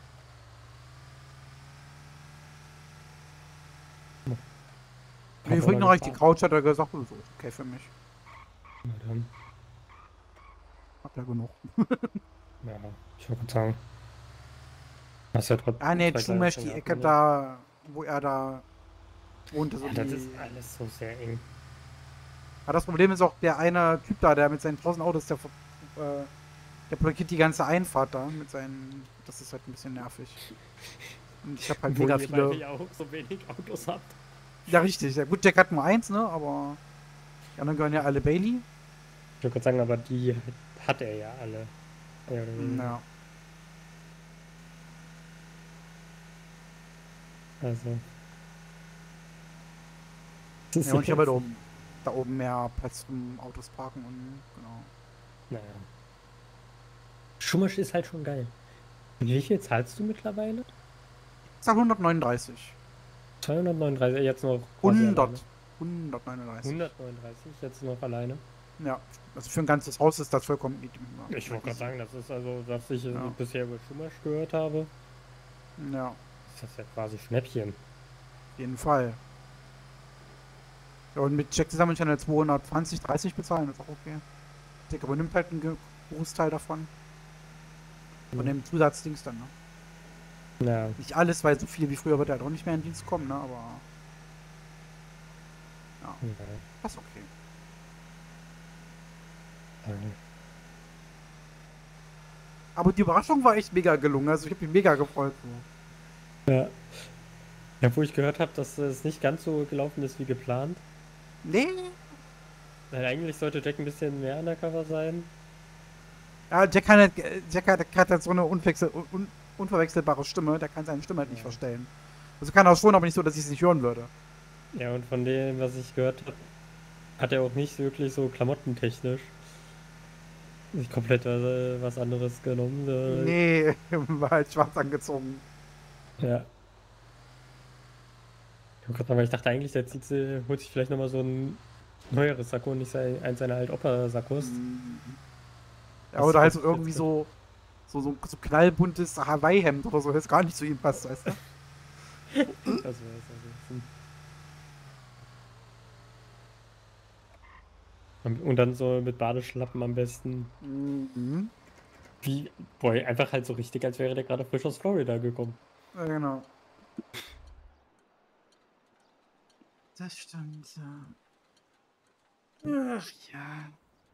Nee, vorhin noch ich die Couch, hat er gesagt, oh, so ist okay für mich. Na dann. Hab ja genug. Ja, ich wollte gerade sagen. Hast ja trotzdem. Ah, nee, zwei Schumash, kleine die Finger Ecke abgemacht. da, wo er da wohnt. Also Ja, das die, ist alles so sehr eng. aber das Problem ist auch, der eine Typ da, der mit seinen tausend Autos, der, äh, der blockiert die ganze Einfahrt da mit seinen. Das ist halt ein bisschen nervig. Und ich habe halt Wo mega ihr beide viele. ja auch so wenig Autos habt. Ja, richtig. Ja, gut, Jack hat nur eins, ne? Aber die anderen gehören ja alle Bailey. Ich wollte gerade sagen, aber die hat er ja alle. Mehr oder weniger. Ja. Also. Ja, und ich habe halt oben, da oben mehr Platz zum Autos parken und genau. Naja. Schumasch ist halt schon geil. Und wie viel zahlst du mittlerweile? Ich sag hundertneununddreißig. zweihundertneununddreißig, jetzt noch. quasi hundert. hundertneununddreißig. hundertneununddreißig, jetzt noch alleine. Ja, also für ein ganzes Haus ist das vollkommen legitim. Ich wollte gerade sagen, das ist also, was ich äh, Ja. bisher über Schumasch gehört habe, Ja, ist das ja quasi Schnäppchen. auf jeden Fall. Ja, und mit Jack zusammen kann er zweihundertzwanzig, dreißig bezahlen, ist auch okay. Jack übernimmt halt einen Großteil davon. Von Mhm. dem Zusatzdings dann, ne? Ja, Nicht alles, weil so viel wie früher wird er halt auch nicht mehr in Dienst kommen, ne? Aber ja. das ist okay. Aber die Überraschung war echt mega gelungen, also ich habe mich mega gefreut. So. Ja. Ja, wo ich gehört habe, dass es nicht ganz so gelaufen ist wie geplant. Nee, Weil eigentlich sollte Jack ein bisschen mehr undercover sein. ja, Jack, kann halt, Jack hat, hat halt so eine unwechsel, un, unverwechselbare Stimme, der kann seine Stimme halt nicht Ja. verstellen. Also kann er schon, aber nicht so, dass ich es nicht hören würde. Ja, und von dem, was ich gehört habe, hat er auch nicht wirklich so klamottentechnisch sich komplett äh, was anderes genommen. Äh, Nee, war halt schwarz angezogen. Ja. Ich, wollte grad sagen, weil ich dachte eigentlich, der zieht sie, holt sich vielleicht nochmal so ein neueres Sakko und nicht sein, eins seiner halt Opa-Sakkos. Mhm. Ja, Das oder halt so ist irgendwie jetzt- so, so, so, so knallbuntes Hawaii-Hemd oder so, das gar nicht zu ihm passt, weißt du? Das wäre es also. Und dann so mit Badeschlappen am besten. Mhm. Wie, boy, einfach halt so richtig, als wäre der gerade frisch aus Florida gekommen. Ja, genau. Das stimmt, ja. Ach ja.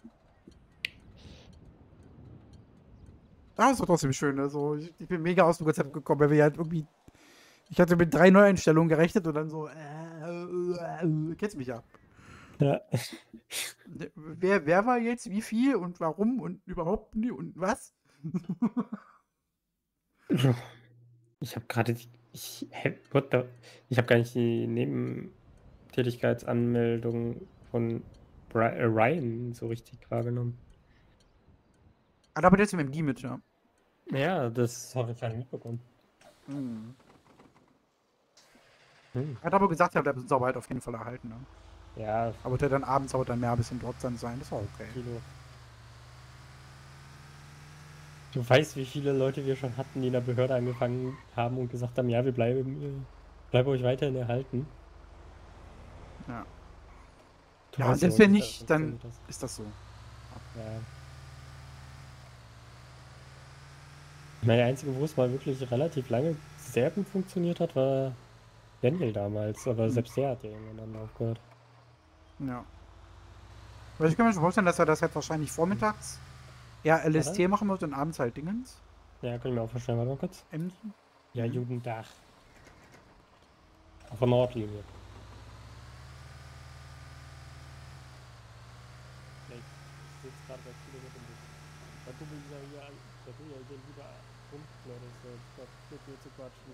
Ah, ist doch trotzdem schön. Also, ich, ich bin mega aus dem Konzept gekommen, weil wir halt irgendwie. Ich hatte mit drei Neueinstellungen gerechnet und dann so. Äh, äh, äh, kennst mich ja. Ja. Wer, wer war jetzt wie viel und warum und überhaupt nie und was? Ich habe gerade. Ich, hä, what the, ich habe gar nicht die Nebentätigkeitsanmeldung von Bri äh, Ryan so richtig wahrgenommen. Ah, da arbeitet jetzt mit dem Guy mit, ja. Ja, das habe ich gar nicht mitbekommen. Hm. Hm. Er hat aber gesagt, er bleibt uns aber halt auf jeden Fall erhalten. Ne? Ja, Aber wird er dann abends auch dann mehr ein bisschen dort dann sein. Das war okay. Kilo. Du weißt, wie viele Leute wir schon hatten, die in der Behörde angefangen haben und gesagt haben, ja, wir bleiben, äh, bleiben euch weiterhin erhalten. Ja. Du Ja, weißt selbst ja, wenn wie nicht, das dann funktioniert das. ist das so. Ja. Meine einzige, wo es mal wirklich relativ lange sehr gut funktioniert hat, war Daniel damals, aber Hm. selbst der hat ja irgendwann dann aufgehört. Ja. Weil ich kann mir schon vorstellen, dass er das halt wahrscheinlich vormittags eher L S T Oder? machen wird und abends halt Dingens. Ja, kann ich mir auch vorstellen. Warte mal kurz. Emden. Ja, Mhm. Jugendach. Auf der Nordlinie. Ich sitze gerade bei Chile mit dem Bus. Da du mich ja hier an, da du ja hier lieber rumknörst, statt mit mir zu quatschen.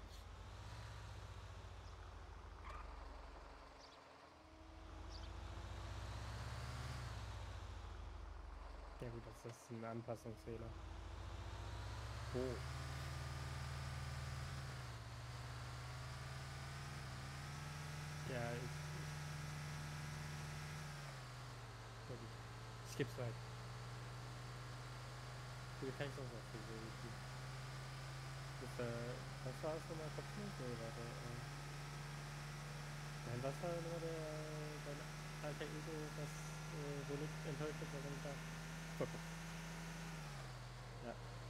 Ja gut, das ist ein Anpassungsfehler. Oh. Ja, ich... ich ja, gut. Ich gib's weiter. Wie kann ich das noch für so? Das, äh, was war das nochmal? Kopfnuss? Nee, warte. Äh, nein, was war nochmal der, dein alter Ego, was äh, so nicht enttäuscht ist, was er nicht darf? Okay. Ja.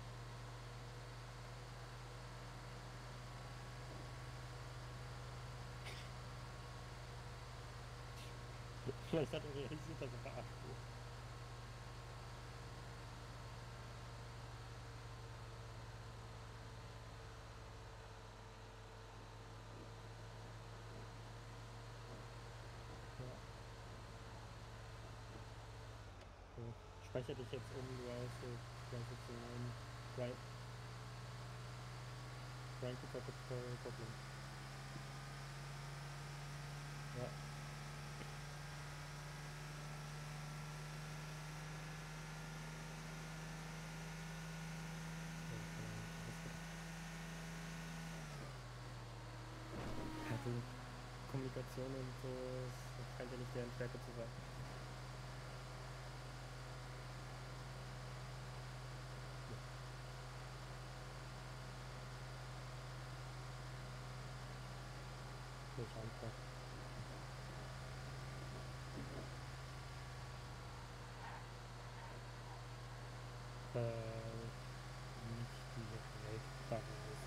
Vielleicht hat er realisiert, dass er verarscht wurde. Ja. So, speicher dich jetzt um, du hast so ganze zu right. Trying to talk for problem. Ja. Also Kommunikation und so, das scheint ja nicht deren Stärke zu sein. Nicht einfach. Äh, nicht direkt daraus.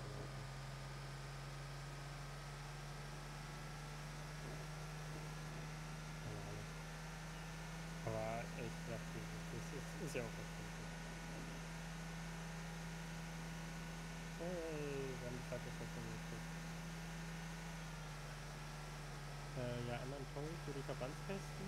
Keine Ahnung. Aber ich sag dir, das ist, ist ja auch was Gutes. Hey, wir haben die falsche Station gekriegt. Äh, ja, anderen Ton für die Verbandsfesten.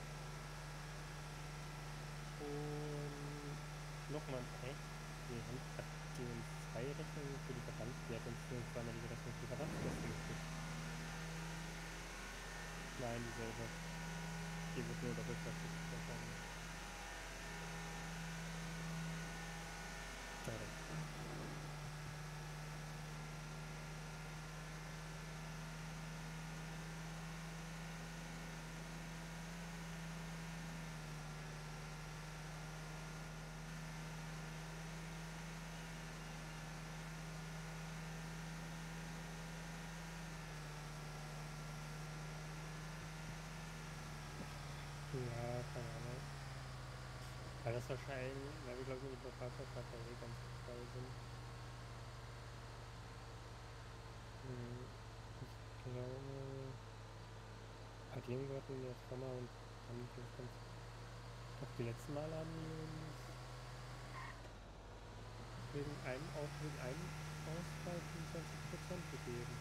Und nochmal ein Echt. Wir haben die uns zwei Rechnungen für die Verbands, die hat uns nur zweimal die Rechnung für die Verbandsfesten gekriegt. Nein, dieselbe. Die wird nur doppelt verschickt wahrscheinlich. Schade. Weil das wahrscheinlich, weil wir glaube ich mit der Fahrzeugfahrt eh ganz frei sind. Hm, ich glaube, Partieren hatten wir schon mal und haben das ganz, ich glaube die letzten Mal haben die uns wegen einem Auto, wegen einem Ausfall fünfundzwanzig Prozent gegeben.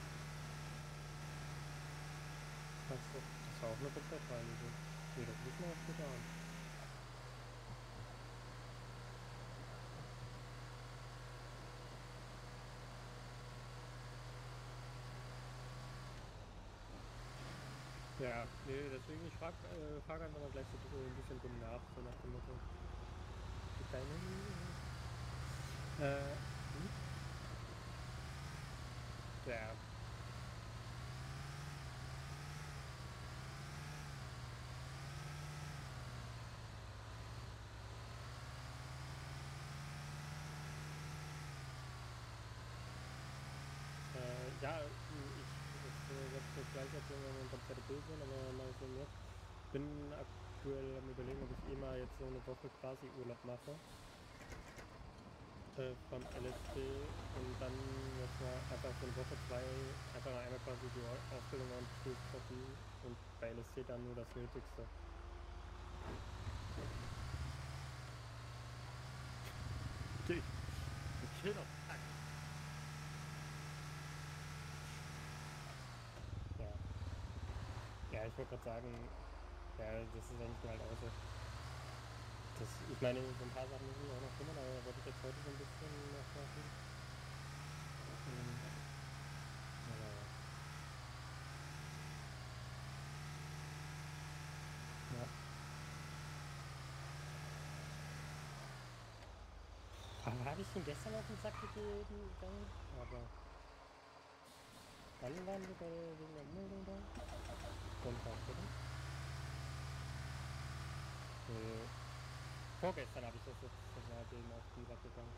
Das, das war auch eine Komplettreinigung. Nee, das wissen wir auch später an. Ja, nee, deswegen ich frag, äh, frag einfach mal gleich so ein bisschen dumm nach, so nach dem Motto. Deine, äh, hm? Ja. Äh, ja, ich das äh, werde ich gleich erzählen, wenn wir ein komplettes Bild sehen, aber mal so jetzt. Ich bin aktuell am Überlegen, ob ich eh mal jetzt so eine Woche quasi Urlaub mache. Äh, vom L S D und dann jetzt mal einfach so eine Woche, zwei, einfach mal einmal quasi die Ausbildung durchkoppen und bei L S D dann nur das Nötigste. Okay. Chill doch. Ja. Ja, ich wollte gerade sagen, ja, das ist eigentlich nur halt auch so. Das, ich meine, so ein paar Sachen müssen wir auch noch kümmern, aber wollte ich jetzt heute so ein bisschen noch machen. Ähm, aber ja. Ja. Aber habe ich ihn gestern auf den Sack gegeben? Dann? Aber wann waren wir bei wegen der Ummeldung da? Sonntag, oder? Äh, vorgestern habe ich das jetzt seitdem auf den Sack gegangen.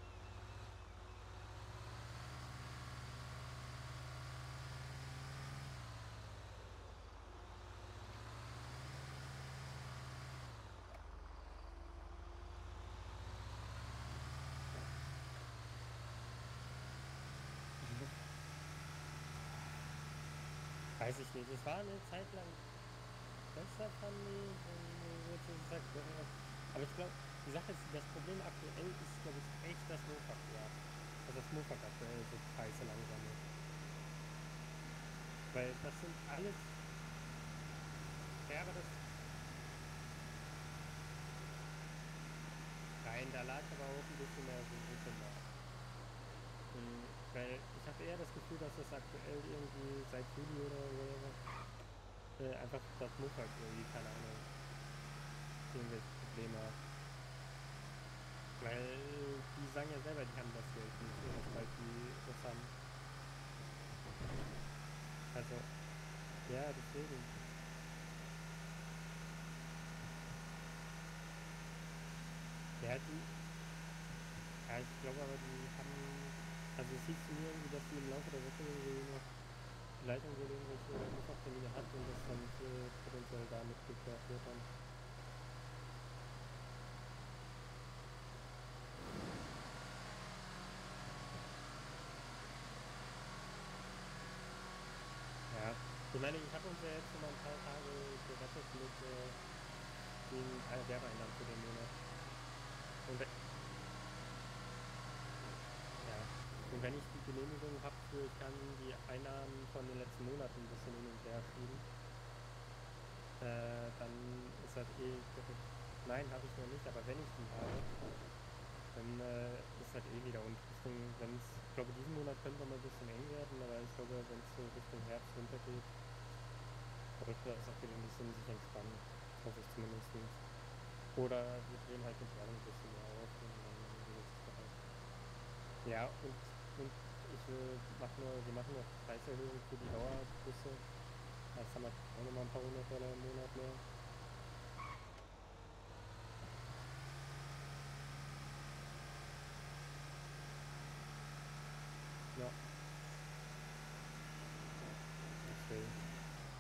Weiß ich nicht, es war eine Zeit lang besser, fand ich, wenn ich gesagt habe. Aber ich glaube, die Sache ist, das Problem aktuell ist, glaube ich, echt das Mofag, ja. Also das Mofag aktuell so scheiße langsam ist. Weil das sind alles. Ja, aber das. Nein, da lag aber auch ein bisschen mehr so ein bisschen nach. Mhm, weil ich habe eher das Gefühl, dass das aktuell irgendwie seit Juli oder whatever äh, einfach das Mofag irgendwie, keine Ahnung, irgendwelche Probleme hat. Weil die sagen ja selber, die haben das Geld nicht, weil die das haben. Also, ja, deswegen. Ja, die. Ja, ich glaube aber, die haben. Also, es hieß zu mir irgendwie, dass die im Laufe der Woche irgendwie noch die Leitung wohl irgendwelche Mofag-Termine hat und das dann äh, potenziell damit geklärt wird dann. Ja, ich meine, ich habe uns ja jetzt schon mal ein paar Tage gerettet mit äh, den Werbeeinnahmen für den Monat. Und wenn, ja, und wenn ich die Genehmigung habe, für ich kann die Einnahmen von den letzten Monaten ein bisschen hin und her schieben, äh, dann ist das eh. Nein, habe ich noch nicht, aber wenn ich die habe, dann äh, ist das eh wieder. Und Richtung, wenn es, ich glaube, diesen Monat könnte noch mal ein bisschen eng werden, aber ich glaube, wenn es so Richtung Herbst runtergeht, sollte das auch wieder ein bisschen sich entspannen. Hoffe ich zumindest. Oder wir drehen halt mit Werbung ein bisschen mehr auf und dann wird es bereit. Ja, und, und ich äh, mach nur, wir machen noch Preiserhöhungen für die Dauerbusse. Das haben wir auch nochmal ein paar hundert Dollar im Monat mehr. Ja. Okay.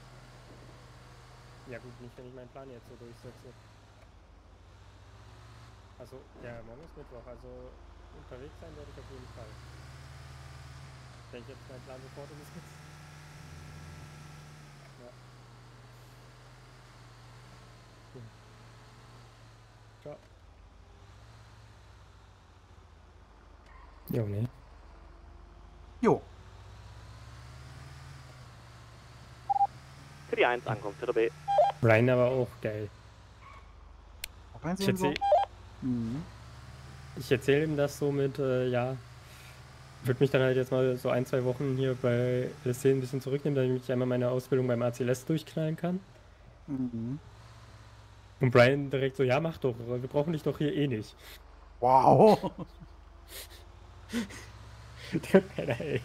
Ja gut, nicht wenn ich meinen Plan jetzt so durchsetze. Also, ja, morgen ist Mittwoch, also unterwegs sein werde ich auf jeden Fall. Wenn ich jetzt meinen Plan sofort umsetze. Ja. Cool. Ciao. Jo, ne. Jo. Für die eins Ankunft, T B. Ryan aber auch geil. Auch Ich einsehen so. erzähle Mhm. erzähl ihm das so mit, äh, ja, würde mich dann halt jetzt mal so ein, zwei Wochen hier bei L S C ein bisschen zurücknehmen, damit ich einmal meine Ausbildung beim A C L S durchknallen kann. Mhm. Und Brian direkt so, ja, mach doch, wir brauchen dich doch hier eh nicht. Wow. Der Penner, ey.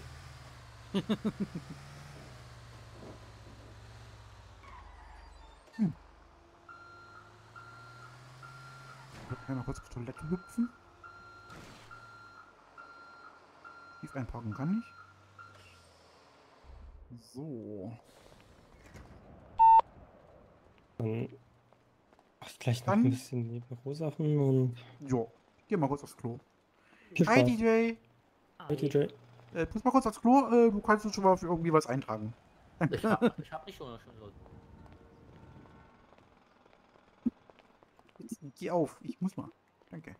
Hm. Ich kann mal kurz auf Toilette hüpfen. Tief einparken kann ich. So. Dann mach ich gleich noch Dann- ein bisschen die Bürosachen und Jo. Ich geh mal kurz aufs Klo. viel Hi Spaß. D J. Hey, D J. Äh, muss mal kurz aufs Klo. Äh, du kannst uns schon mal für irgendwie was eintragen. Ich hab, ich hab nicht schon, schon so. Jetzt, geh auf. Ich muss mal. Danke.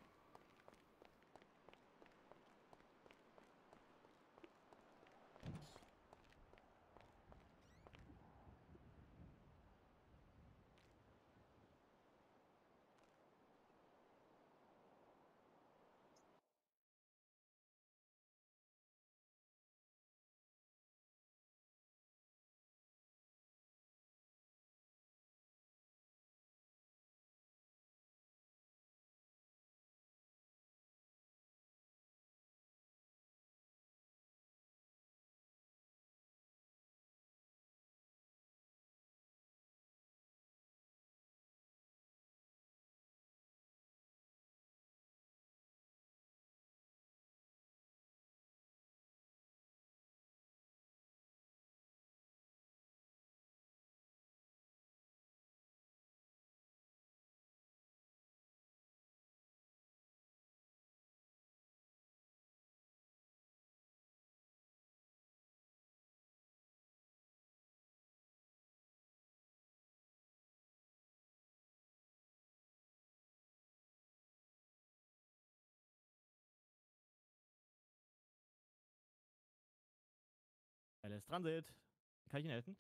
L S Transit. Kann ich Ihnen helfen?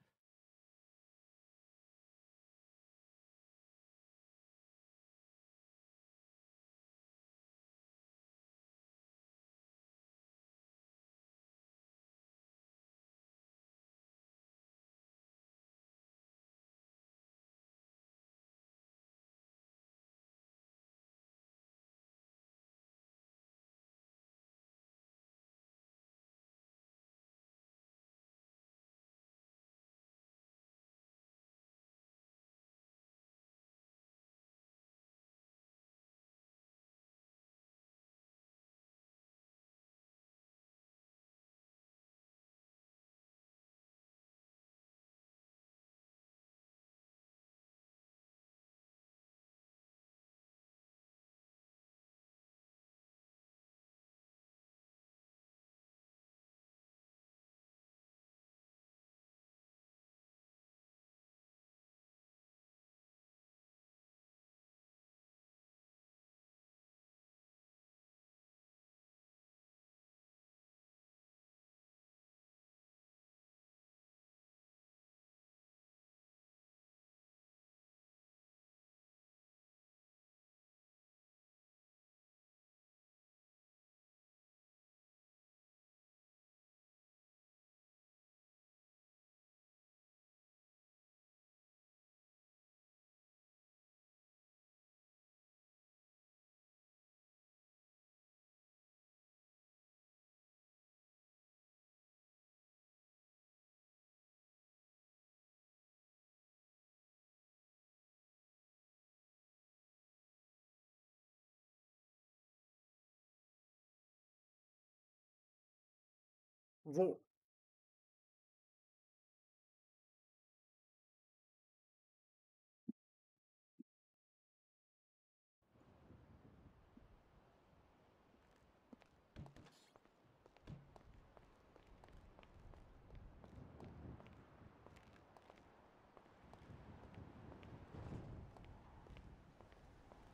Wo?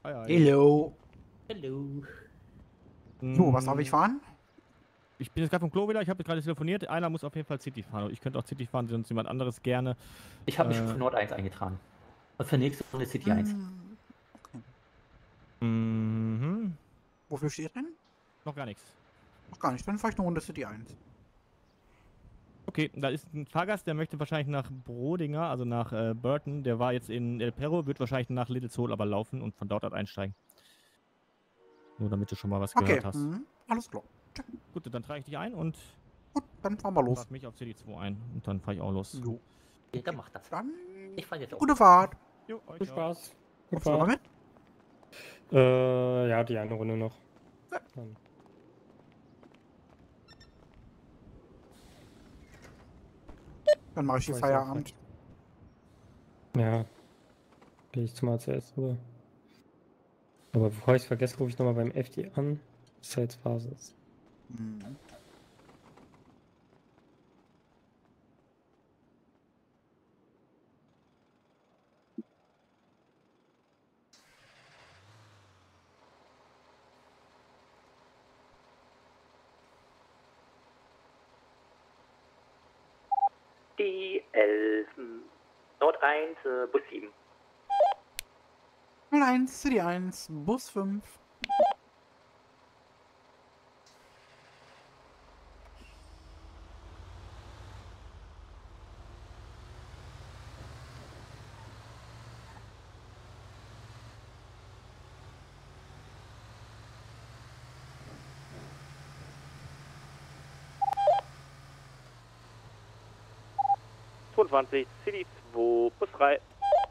Ei, ei. Hello. Hallo. So, was darf ich fahren? Ich bin jetzt gerade vom Klo wieder, ich habe gerade telefoniert. Einer muss auf jeden Fall City fahren. Ich könnte auch City fahren, sonst jemand anderes gerne. Ich habe mich Äh. schon für Nord eins eingetragen. Und für nächste Runde City eins. Hm, okay. Mhm. Wofür steht denn? Noch gar nichts. Noch gar nicht, dann fahre ich eine Runde City eins. Okay, da ist ein Fahrgast, der möchte wahrscheinlich nach Brodinger, also nach äh, Burton. Der war jetzt in El Perro, wird wahrscheinlich nach Little Seoul aber laufen und von dort aus einsteigen. Nur damit du schon mal was Okay, gehört hast. hm, alles klar. Gut, dann trage ich dich ein und Gut, dann fahren wir los. trage mich auf City zwei ein. Und dann fahre ich auch los. Jo. Ja, dann macht das. Dann Ich fahre jetzt auch. gute Fahrt. Jo, euch Viel auch. Spaß. Gut Kommst du noch Fahrt. mit? Äh, ja, die eine Runde noch. Ja. Dann. Dann mache ich die Weiß Feierabend. Ja. Gehe ich zum A C S rüber. Aber bevor ich es vergesse, rufe ich nochmal beim F D an. Was da jetzt Phase ist. Mhm. D L Nord eins, äh, Bus sieben. null eins, City eins, Bus fünf. zweiundzwanzig, City zwei, Bus drei.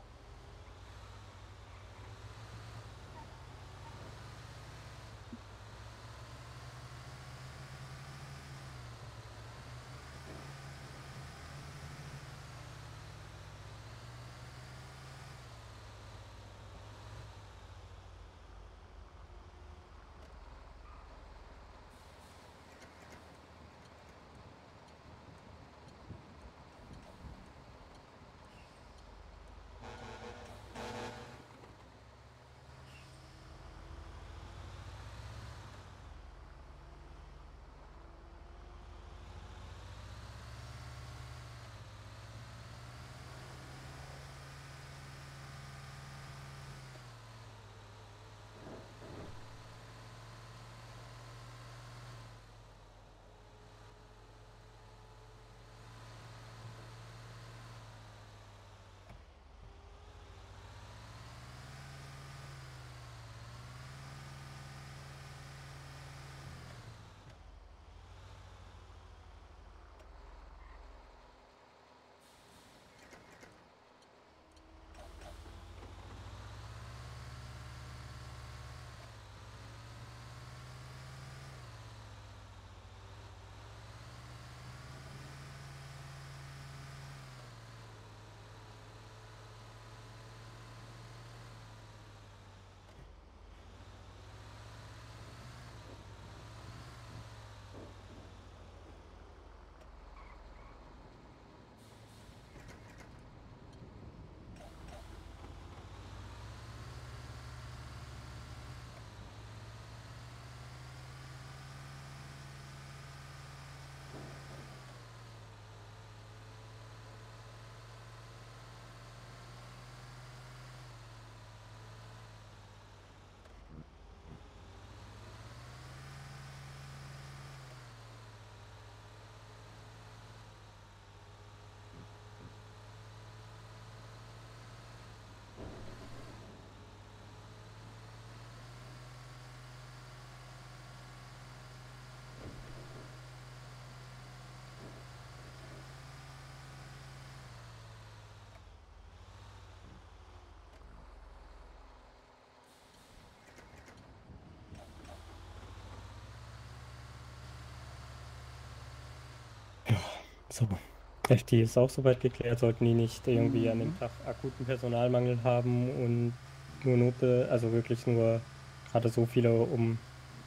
So. F D ist auch soweit geklärt, sollten die nicht irgendwie Mhm. an dem Tag akuten Personalmangel haben und nur Note, also wirklich nur gerade so viele, um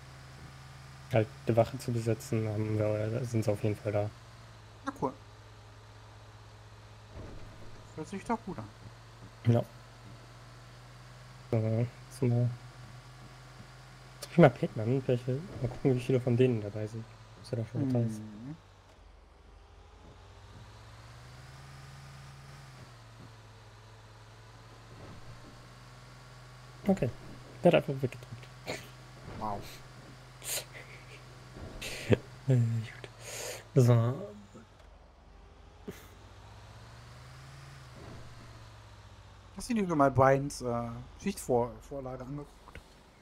halt die Wache zu besetzen, haben wir, sind sie auf jeden Fall da. Na cool. Hört sich doch gut an. Ja. So, jetzt mal Ich mal Petman, vielleicht mal gucken, wie viele von denen dabei sind. Ist ja doch schon was. Mhm. Okay. Der hat einfach weggedrückt. Wow. Äh, gut. So. Hast du dir mal Brians äh, Schichtvorlage angeguckt?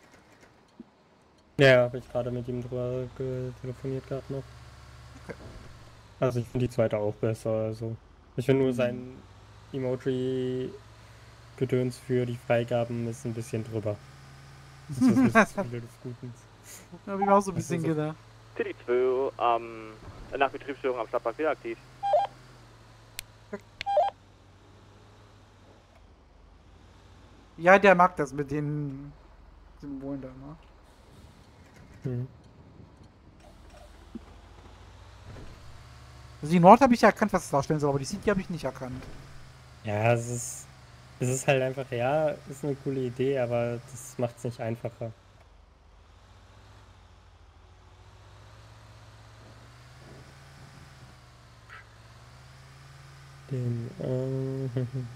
Ja, habe ich gerade mit ihm drüber telefoniert gehabt noch. Okay. Also ich finde die zweite auch besser. Also ich finde nur sein Emoji-Gedöns für die Freigaben ist ein bisschen drüber. Das ist ein bisschen viel des Guten. Ja, hab ich mir auch so ein bisschen Also so- gedacht. City zwei, ähm, nach Betriebsstörung am Stadtpark wieder aktiv. Ja, der mag das mit den Symbolen da, ne? Mhm. Also die Nord habe ich ja erkannt, was es darstellen soll, aber die City habe ich nicht erkannt. Ja, es ist, es ist halt einfach, ja, ist eine coole Idee, aber das macht es nicht einfacher. Den, ähm,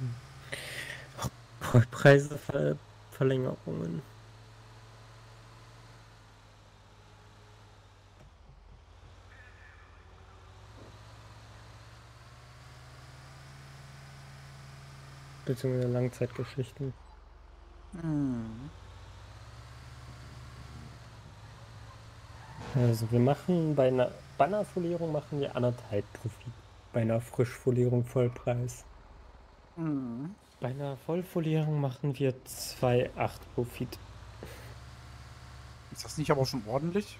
Preise Ver Verlängerungen. Beziehungsweise Langzeitgeschichten. Hm. Also wir machen bei einer Bannerfolierung machen wir anderthalb Profit. Bei einer Frischfolierung Vollpreis. Hm. Bei einer Vollfolierung machen wir zwei Komma acht Profit. Ist das nicht aber schon ordentlich?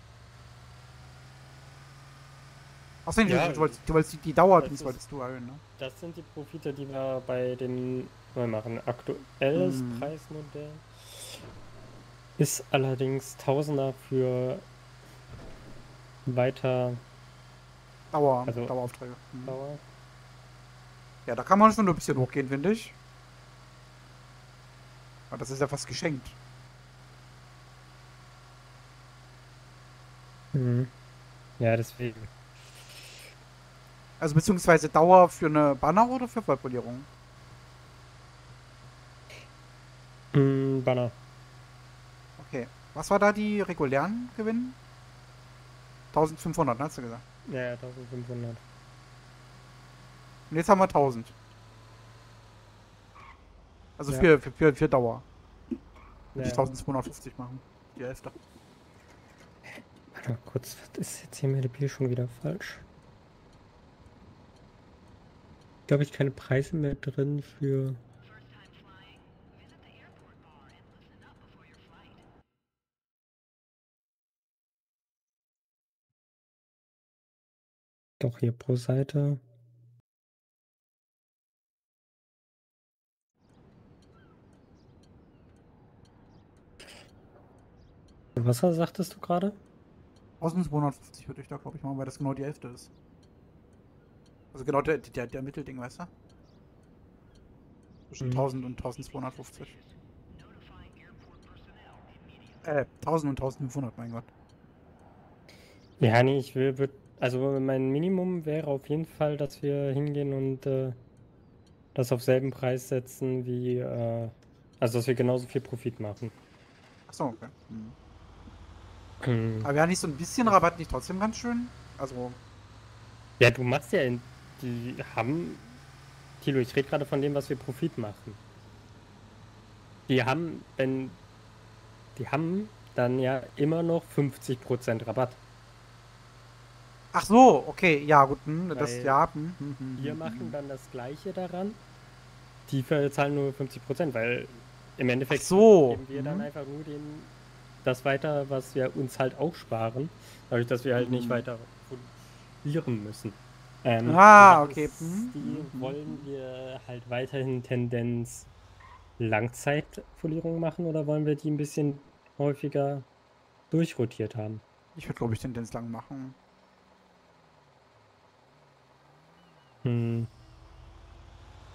Außerdem, Ja, du, du, wolltest, du wolltest die, die Dauer, das die ist- wolltest du erhöhen, ne? Das sind die Profite, die wir bei dem neu machen. Aktuelles Mhm. Preismodell ist allerdings Tausender für weiter Dauer, Also- Daueraufträge. Hm. Dauer. Ja, da kann man schon ein bisschen hochgehen, finde ich. Aber das ist ja fast geschenkt. Mhm. Ja, deswegen. Also beziehungsweise Dauer für eine Banner oder für Vollpolierung? Mhm, Banner. Okay. Was war da die regulären Gewinn? eintausendfünfhundert, ne, hast du gesagt? Ja, ja, eintausendfünfhundert. Und jetzt haben wir tausend. Also Ja. für, für, für, für Dauer. Würde Ja, ich eintausendzweihundertfünfzig machen. Die Hälfte. warte mal kurz, was ist jetzt hier mit dem Bier schon wieder falsch? Ich glaube, ich keine Preise mehr drin für. Doch hier pro Seite. Was sagtest du gerade? eintausendzweihundertfünfzig würde ich da, glaube ich, machen, weil das genau die Hälfte ist. Also genau der, der, der Mittelding, weißt du? Zwischen Mhm. tausend und eintausendzweihundertfünfzig. Äh, tausend und eintausendfünfhundert, mein Gott. Ja, nee, ich will, würd, also mein Minimum wäre auf jeden Fall, dass wir hingehen und äh, das auf selben Preis setzen wie, äh, also dass wir genauso viel Profit machen. Achso, okay. Hm. Hm. Aber wäre nicht so ein bisschen Rabatt nicht trotzdem ganz schön? Also, Ja, du machst ja, in, die haben, Thilo, ich rede gerade von dem, was wir Profit machen. Die haben, wenn, die haben dann ja immer noch fünfzig Prozent Rabatt. ach so, okay, ja, gut, hm, das, Weil ja, hm, hm, hm, Wir hm, machen hm. dann das Gleiche daran. Die zahlen nur fünfzig Prozent, weil im Endeffekt Ach so, geben wir dann mhm. einfach nur den, das weiter, was wir uns halt auch sparen, dadurch, dass wir halt nicht Mhm. weiter produzieren müssen. Ähm, Ah, die Sache okay, ist, mhm, Die mhm, wollen mhm. wir halt weiterhin Tendenz Langzeitfolierung machen oder wollen wir die ein bisschen häufiger durchrotiert haben? Ich würde, glaube ich, Tendenz lang machen. Hm.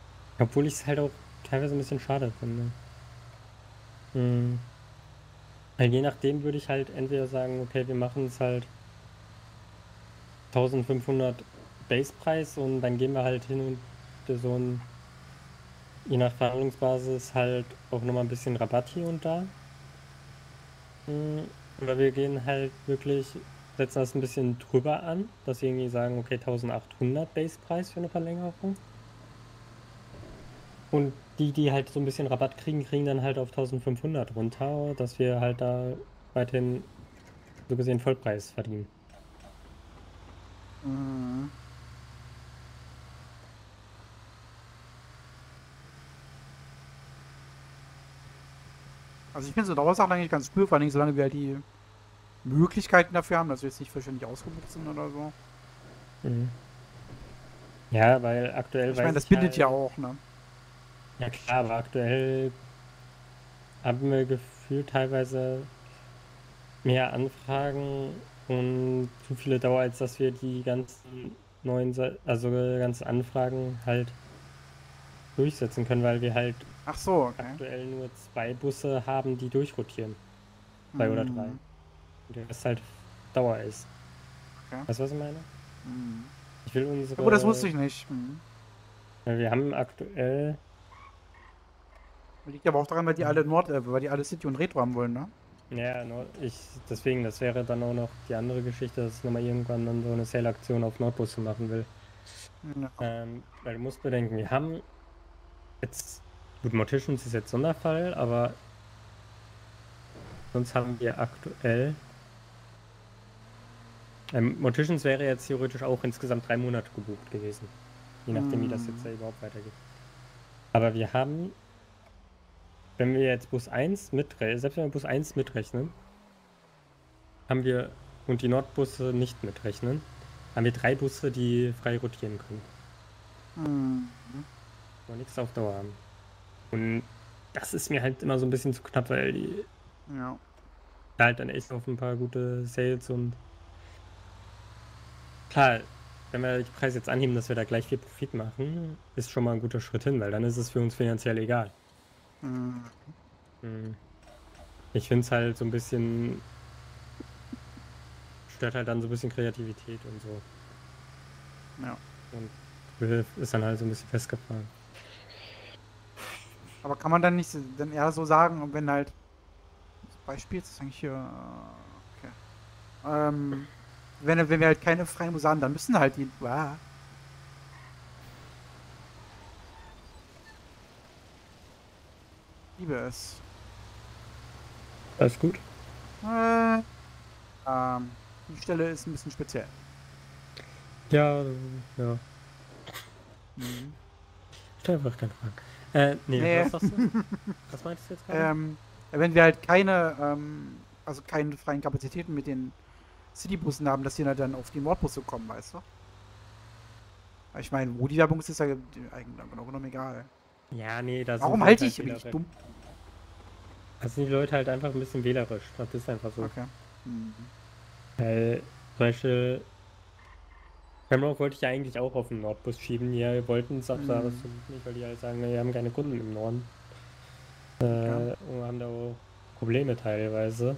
Obwohl ich es halt auch teilweise ein bisschen schade finde. Hm. Weil je nachdem würde ich halt entweder sagen, okay, wir machen es halt eintausendfünfhundert Basepreis und dann gehen wir halt hin und für so ein, je nach Verhandlungsbasis, halt auch nochmal ein bisschen Rabatt hier und da. Oder wir gehen halt wirklich, setzen das ein bisschen drüber an, dass wir irgendwie sagen, okay, eintausendachthundert Basepreis für eine Verlängerung. Und die, die halt so ein bisschen Rabatt kriegen, kriegen dann halt auf eintausendfünfhundert runter, dass wir halt da weiterhin so gesehen Vollpreis verdienen. Mhm. Also ich finde so Dauersachen eigentlich ganz cool, vor allem solange wir halt die Möglichkeiten dafür haben, dass wir jetzt nicht vollständig ausgebucht sind oder so. Mhm. Ja, weil aktuell Ich weiß meine, das ich bindet halt, ja auch, ne? Ja klar, aber aktuell haben wir gefühlt teilweise mehr Anfragen und zu viele Dauer, als dass wir die ganzen neuen, Sa- also ganzen Anfragen halt durchsetzen können, weil wir halt Ach so, okay. aktuell nur zwei Busse haben, die durchrotieren. Zwei oder drei. Mhm. Und der Rest halt Dauer ist. Okay. Weißt du, was ich meine? Mhm. Ich will unsere... Ja, gut, das wusste ich nicht. Mhm. Ja, wir haben aktuell... Liegt aber auch daran, weil die alle Nord, äh, weil die alle City und Retro haben wollen, ne? Ja, Nord- ich, deswegen, das wäre dann auch noch die andere Geschichte, dass ich nochmal irgendwann dann so eine Sale-Aktion auf Nordbusse machen will. Ja. Ähm, weil du musst bedenken, wir haben jetzt, gut, Morticians ist jetzt Sonderfall, aber sonst haben wir aktuell, ähm, Morticians wäre jetzt theoretisch auch insgesamt drei Monate gebucht gewesen. Je nachdem, wie das jetzt da überhaupt weitergeht. Aber wir haben, wenn wir jetzt Bus eins mitrechnen, selbst wenn wir Bus eins mitrechnen, haben wir, und die Nordbusse nicht mitrechnen, haben wir drei Busse, die frei rotieren können. Mhm. Aber nichts auf Dauer haben. Und das ist mir halt immer so ein bisschen zu knapp, weil die Ja. halt dann echt auf ein paar gute Sales und klar, wenn wir die Preise jetzt anheben, dass wir da gleich viel Profit machen, ist schon mal ein guter Schritt hin, weil dann ist es für uns finanziell egal. Mhm. Hm. Ich finde es halt so ein bisschen, stört halt dann so ein bisschen Kreativität und so. Ja. Und ist dann halt so ein bisschen festgefahren. Aber kann man dann nicht so- dann eher so sagen, wenn halt das Beispiel ist eigentlich hier äh, okay. Ähm, wenn, wenn wir halt keine freien Busse haben, dann müssen halt die ah. Liebe es. Alles gut? Äh, ähm, die Stelle ist ein bisschen speziell. Ja, ja. Mhm. Stell einfach keine Fragen. Äh, nee, Nee. was sagst du? Was meinst du jetzt gerade? Ähm, wenn wir halt keine, ähm, also keine freien Kapazitäten mit den Citybussen haben, dass die dann auf die Nordbusse kommen, weißt du? Ich meine, wo die Werbung ist, ist ja eigentlich genau genommen egal. Ja, nee, das Warum halte ich? Bin ich wählerisch. dumm? Da sind die Leute halt einfach ein bisschen wählerisch. Das ist einfach so. Okay. Mhm. Weil, zum Beispiel, Pembroke wollte ich ja eigentlich auch auf den Nordbus schieben. Die wollten es aber Mhm. nicht, weil die halt sagen, wir haben keine Kunden im Norden. Äh, Ja. Und haben da auch Probleme teilweise.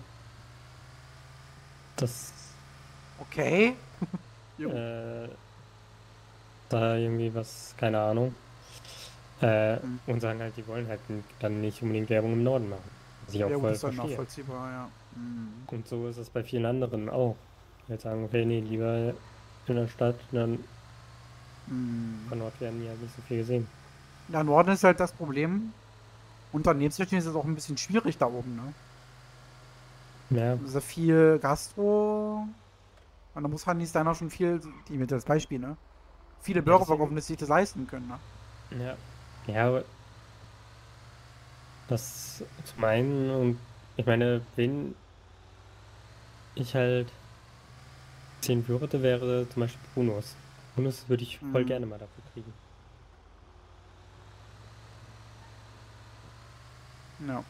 Das, Okay. Jo. äh, da irgendwie was, keine Ahnung. Äh, Mhm. Und sagen halt, die wollen halt dann nicht unbedingt Werbung im Norden machen. Was ich auch Ja, gut, voll ist dann verstehe. nachvollziehbar, ja. Mhm. Und so ist es bei vielen anderen auch. Die jetzt sagen, okay, nee, lieber in der Stadt, dann Mhm. von Nord werden die halt nicht so viel gesehen. Ja, Norden ist halt das Problem. Unternehmenstechnisch ist es auch ein bisschen schwierig da oben, ne? Ja, Also viel Gastro. Und da muss Handys dann auch schon viel, die mit das Beispiel, ne? Viele Burger deswegen- verkaufen, dass sie das leisten können, ne? ja. Ja, aber das zum einen und ich meine, wenn ich halt ziehen würde, wäre zum Beispiel Brunos. Brunos würde ich voll Mhm. gerne mal dafür kriegen. Ja.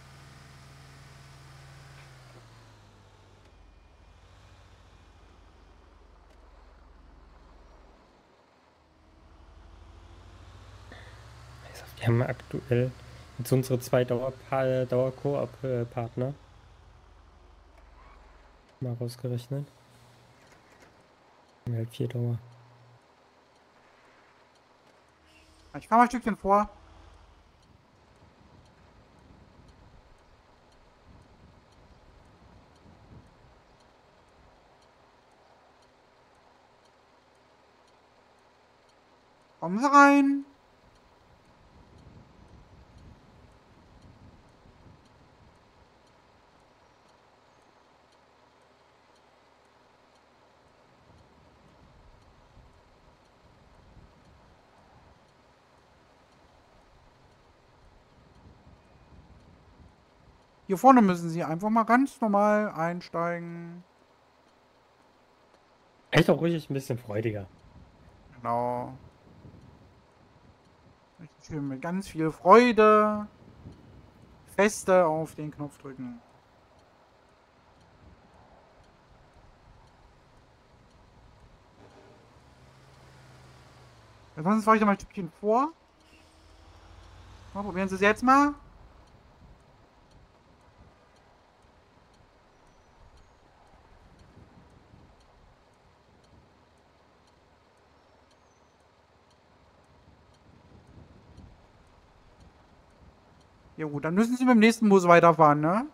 Also, wir haben aktuell jetzt unsere zwei Dauerpa- Dauer-Koop-Partner. mal rausgerechnet. Halt vier Dauer. Ich fahr mal ein Stückchen vor. Kommen Sie rein. Hier vorne müssen Sie einfach mal ganz normal einsteigen. Echt auch ruhig ein bisschen freudiger. Genau. Richtig schön mit ganz viel Freude. Feste auf den Knopf drücken. Sonst fahre ich noch mal ein Stückchen vor. Na, probieren Sie es jetzt mal. Ja gut, dann müssen Sie mit dem nächsten Bus weiterfahren, ne?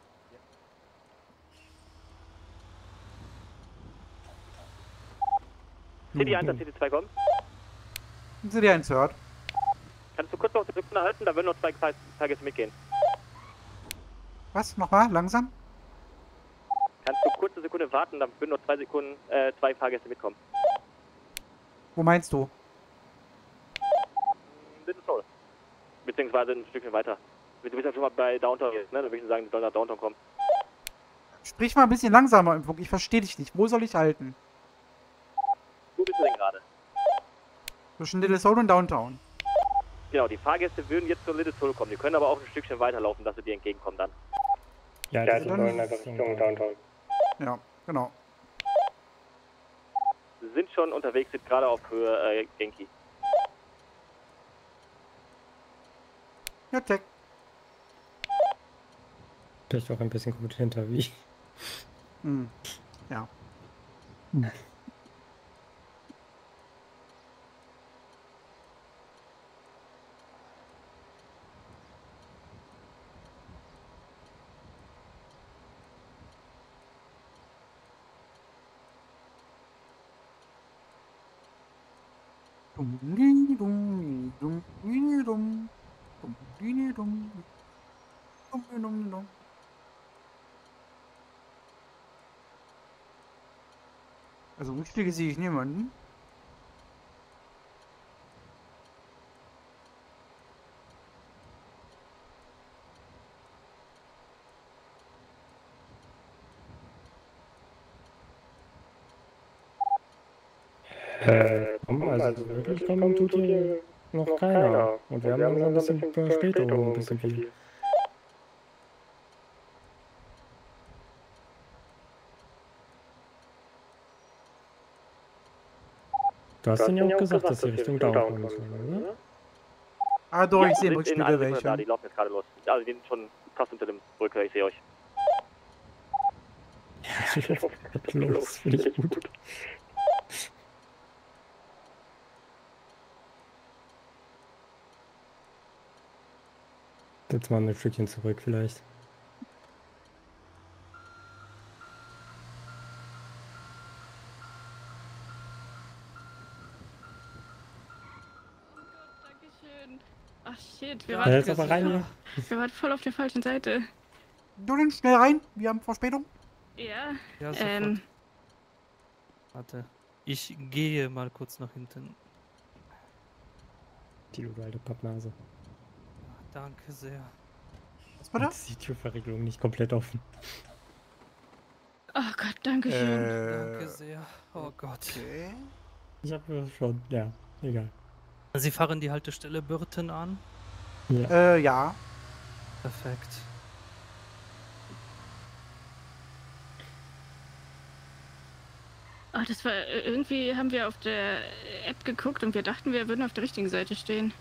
C D eins an C D zwei kommen. C D eins hört. Kannst du kurz noch die Sekunde halten, da würden noch zwei Fahrgäste mitgehen. Was? Nochmal? Langsam? Kannst du kurz eine Sekunde warten, dann würden noch zwei Sekunden, äh, zwei Fahrgäste mitkommen. Wo meinst du? Little Soul. Beziehungsweise ein Stückchen weiter. Du bist ja schon mal bei Downtown jetzt, ne? Da würde ich sagen, die sollen nach Downtown kommen. Sprich mal ein bisschen langsamer im Funk. Ich verstehe dich nicht. Wo soll ich halten? Wo bist du denn gerade? Zwischen Little Soul und Downtown. Genau, die Fahrgäste würden jetzt zur Little Soul kommen. Die können aber auch ein Stückchen weiterlaufen, dass sie dir entgegenkommen dann. Ja, Ja, die dann- sollen einfach Richtung Downtown. Ja, genau. Sie sind schon unterwegs, jetzt gerade auf Höhe äh, Genki. Ja, check. Vielleicht auch ein bisschen kompetenter wie ich. Hm. Ja. Dum, di, dum, dum, di, dum, dum, di, dum, dum, di, dum, dum. Also Rückschläge sehe ich niemanden. Äh, komm, also wirklich kommen tut hier noch keiner. Und wir haben langsam ein bisschen Verspätung, ein bisschen viel. Du hast denen ja auch gesagt, dass sie Richtung Downtown kommen sollen, oder? Ah doch, ich sehe im sind in einer Rückspiegel Sekunde da, die welche. laufen jetzt gerade los. Also die sind schon fast unter dem Brücke, ich sehe euch. Los, finde ich gut. Jetzt mal ein Stückchen zurück vielleicht. Dankeschön. Ach shit, wir Ja, waren, jetzt aber rein hier. wir waren voll auf der falschen Seite. Du denn schnell rein, wir haben Verspätung. Ja, Ja, sofort. ähm, Warte. Ich gehe mal kurz nach hinten. Die gute alte Pappnase. Danke sehr. Was war das? Ist die Türverriegelung nicht komplett offen? oh Gott, Dankeschön. Äh, Danke sehr. Oh Gott. okay. Ich habe schon, ja, egal. Sie fahren die Haltestelle Bürten an? Ja. Äh, ja. Perfekt. Oh, das war, äh, irgendwie haben wir auf der App geguckt und wir dachten, wir würden auf der richtigen Seite stehen.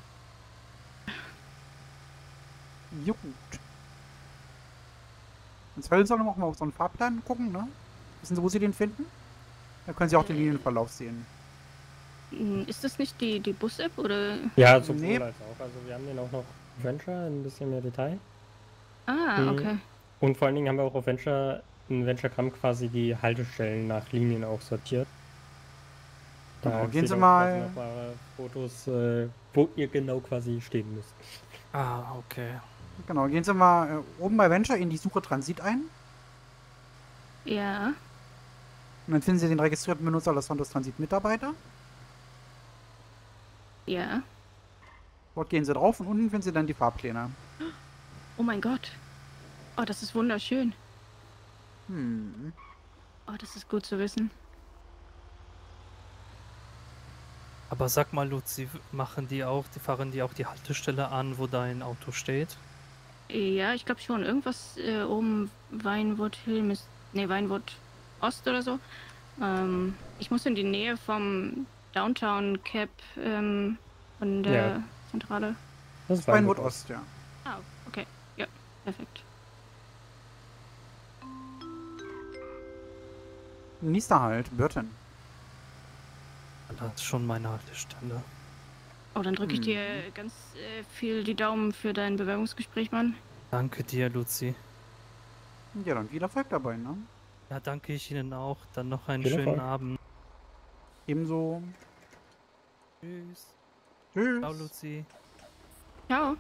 Jo, gut. Ins Hölzer noch mal auf so einen Fahrplan gucken, ne? Wissen Sie, wo Sie den finden? Da können Sie auch den Linienverlauf sehen. Hm, Ist das nicht die, die Bus-App oder? Ja, sowohl Nee. als auch. Also wir haben den auch noch auf Venture, ein bisschen mehr Detail. Ah, Mhm. okay. Und vor allen Dingen haben wir auch auf Venture, in Venture-Gramm quasi die Haltestellen nach Linien auch sortiert. Genau, gehen steht Sie auch mal- quasi noch mal Fotos, äh, wo ihr genau quasi stehen müsst. Ah, okay. Genau, gehen Sie mal äh, oben bei Venture in die Suche Transit ein. Ja. Und dann finden Sie den registrierten Benutzer Los Santos Transit Mitarbeiter. Ja. Dort gehen Sie drauf und unten finden Sie dann die Fahrpläne. Oh mein Gott. Oh, das ist wunderschön. Hm. Oh, das ist gut zu wissen. Aber sag mal, Luzi, machen die auch, die fahren die auch die Haltestelle an, wo dein Auto steht? Ja, ich glaube schon. Irgendwas äh, oben Weinwood Hill, Miss, nee, Weinwood Ost oder so. Ähm, ich muss in die Nähe vom Downtown Cap ähm, von der Ja. Zentrale. Das ist Weinwood Weinwood Ost, ja. Ah, okay. Ja, perfekt. Nächster Halt, Burton. Das ist schon meine Haltestelle. Oh, dann drücke ich Hm. dir ganz äh, viel die Daumen für dein Bewerbungsgespräch, Mann. Danke dir, Luzi. Ja, dann viel Erfolg dabei, ne? Ja, danke ich Ihnen auch. Dann noch einen Viel schönen Erfolg. Abend. Ebenso. Tschüss. Tschüss. Ciao, Luzi. Ciao.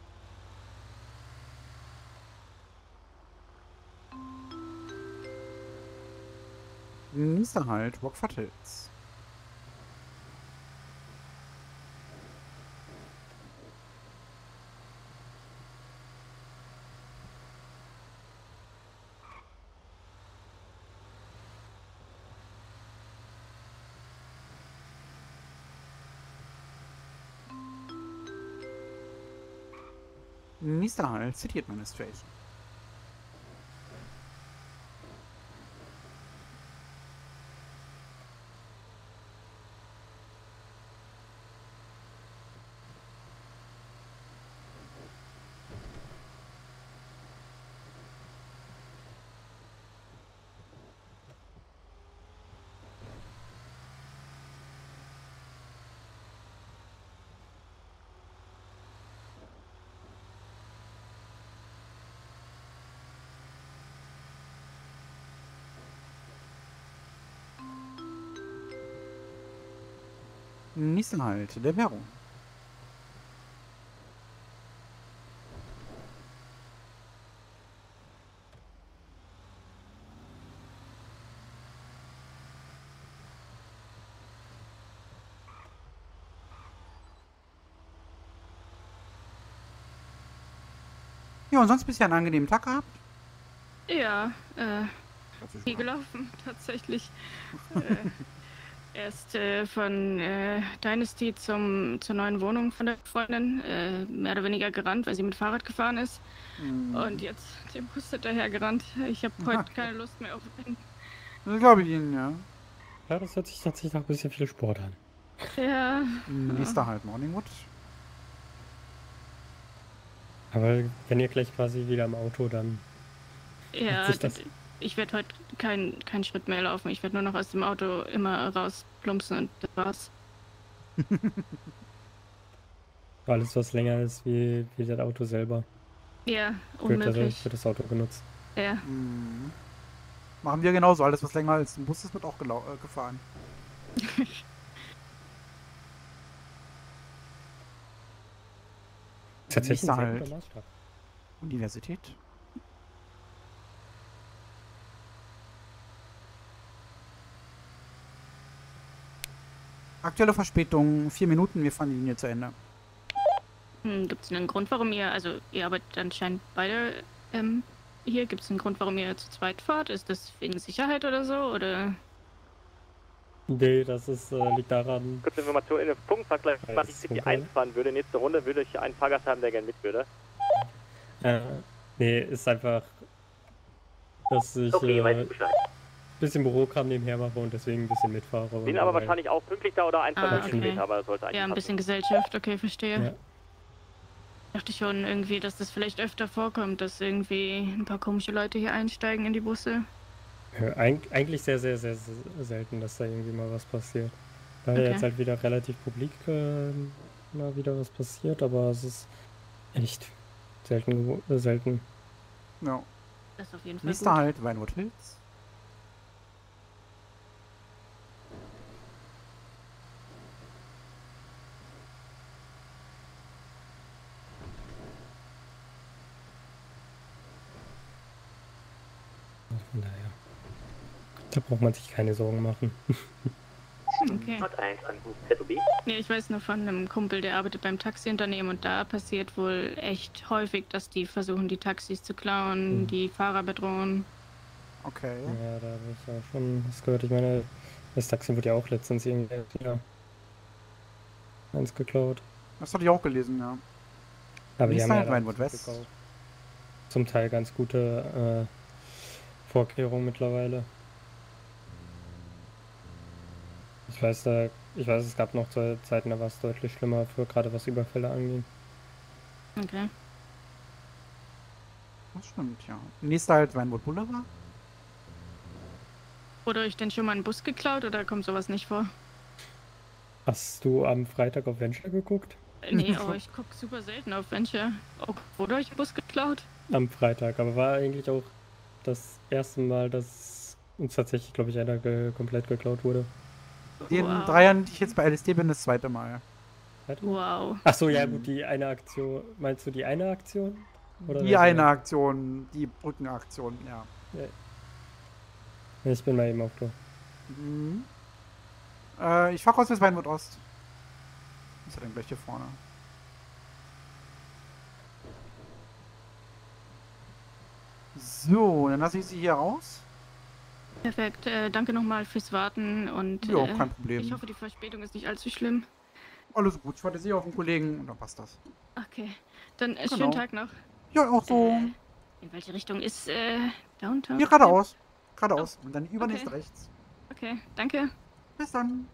Nächster Halt, Rockford Hills. Nächster Halt, City Administration. Nächster Halt, der Währung. Ja, und sonst bisher einen angenehmen Tag gehabt? Ja, äh, viel gelaufen, tatsächlich. äh, erst äh, von äh, Dynasty zum, zur neuen Wohnung von der Freundin, äh, mehr oder weniger gerannt, weil sie mit Fahrrad gefahren ist. Hm. Und jetzt dem Bus hinterher gerannt. Ich habe heute keine Lust mehr auf Rennen. Das glaube ich Ihnen, ja. Ja, das hört sich tatsächlich nach ein bisschen viel Sport an. Ja. Nächster Halt, Morningwood. Aber wenn ihr gleich quasi wieder im Auto, dann Ja, sich das- ich werde heute keinen keinen Schritt mehr laufen. Ich werde nur noch aus dem Auto immer rausplumpsen und das war's. alles, was länger ist wie, wie das Auto selber, Ja, wird, also unmöglich. wird das Auto genutzt. Ja. Mhm. Machen wir genauso. Alles, was länger als ein Bus ist, wird auch gelau äh, gefahren. Tatsächlich Nächster ein sehr Halt, guter Maßstab. Universität. Aktuelle Verspätung, vier Minuten, wir fahren die Linie zu Ende. Hm, Gibt es einen Grund, warum ihr, also ihr arbeitet anscheinend beide ähm, hier, gibt es einen Grund, warum ihr zu zweit fahrt? Ist das wegen Sicherheit oder so, oder? Nee, das ist, äh, liegt daran, Kurze Information in den Punktvergleich, wenn Weiß ich City Funke. eins fahren würde, nächste Runde würde ich einen Fahrgast haben, der gerne mit würde. äh, nee, ist einfach, dass ich Okay, weiß äh, ich Bescheid. bisschen Bürokram nebenher mache und deswegen ein bisschen mitfahre. Bin und aber dabei- wahrscheinlich auch pünktlich da oder ein, zwei Ah, Minuten okay. später, aber das sollte eigentlich Ja, ein passen. bisschen Gesellschaft, okay, verstehe. Ja. Dachte schon irgendwie, dass das vielleicht öfter vorkommt, dass irgendwie ein paar komische Leute hier einsteigen in die Busse. Ja, eig eigentlich sehr, sehr, sehr, sehr selten, dass da irgendwie mal was passiert. Da Okay. jetzt halt wieder relativ publik äh, mal wieder was passiert, aber es ist echt selten. gewo- Äh, selten. Ja. Das ist auf jeden Fall Nächster gut. halt, Weinwood Hills. Von daher. Da braucht man sich keine Sorgen machen. Okay. Nord eins Anruf Z O B. Nee, ich weiß nur von einem Kumpel, der arbeitet beim Taxiunternehmen und da passiert wohl echt häufig, dass die versuchen, die Taxis zu klauen, Mhm. die Fahrer bedrohen. Okay. Ja, da habe ich auch schon was gehört. Ich meine, das Taxi wurde ja auch letztens irgendwie ja, eins geklaut. Das hatte ich auch gelesen, ja. Aber die Nächster haben halt, ja dann Weinwood zum West. Glück auch zum Teil ganz gute äh, Vorkehrungen mittlerweile. Ich weiß, da, ich weiß, es gab noch Ze- Zeiten, da war es deutlich schlimmer, für gerade was Überfälle anging. Okay. Das stimmt, ja. Nächster halt, Weinwood Boulevard. Wurde euch denn schon mal ein Bus geklaut oder kommt sowas nicht vor? Hast du am Freitag auf Venture geguckt? Äh, Nee, aber ich gucke super selten auf Venture. Oh, wurde euch ein Bus geklaut? Am Freitag, aber war eigentlich auch das erste Mal, dass uns tatsächlich, glaube ich, einer ge komplett geklaut wurde. Den Wow. drei Jahren, die ich jetzt bei L S D bin, das zweite Mal. Wow. Ach so, ja gut, die eine Aktion. Meinst du die eine Aktion? Oder Die welche eine mehr? Aktion, die Brückenaktion, ja. Ja, ich bin mal eben auf Tour. Mhm. Äh, ich fahr kurz bis Weinwood Ost. Ist ja dann gleich hier vorne. So, dann lasse ich sie hier raus. Perfekt. Äh, danke nochmal fürs Warten und Ja, äh, kein Problem. ich hoffe, die Verspätung ist nicht allzu schlimm. Alles gut, ich warte sie auf den Kollegen und dann passt das. Okay. Dann äh, Genau. schönen Tag noch. Ja, auch so. Äh, in welche Richtung ist äh, Downtown? Hier geradeaus. Geradeaus. Und dann übernächst Okay. rechts. Okay, danke. Bis dann.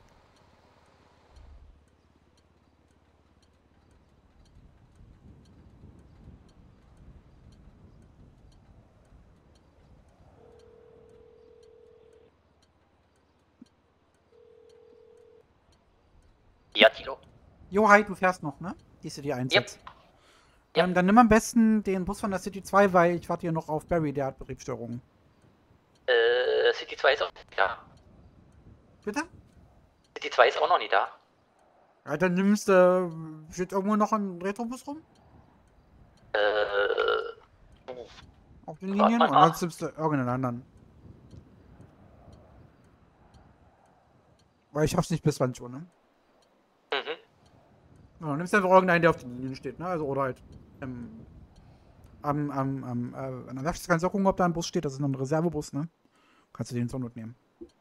Ja, Tilo. Jo, hi, du fährst noch, ne? Die City eins Yep. jetzt. Ähm, dann nimm am besten den Bus von der City zwei, weil ich warte hier noch auf Barry, der hat Betriebsstörungen. Äh, City zwei ist auch nicht da. Bitte? City zwei ist auch noch nicht da. Ja, dann nimmst du. Äh, steht irgendwo noch ein Retrobus rum? Äh, Auf den Warte Linien? mal Und nach. sonst nimmst du irgendeinen anderen. Weil ich schaff's nicht bis zwanzig Uhr, ne? Mhm. Ja, dann nimmst du einfach irgendeinen, der auf den Linien steht, ne? Also, oder halt. Ähm, am, am, am, äh, an der Werkstatt kannst du auch gucken, ob da ein Bus steht. Das ist noch ein Reservebus, ne? Kannst du den zur Not nehmen.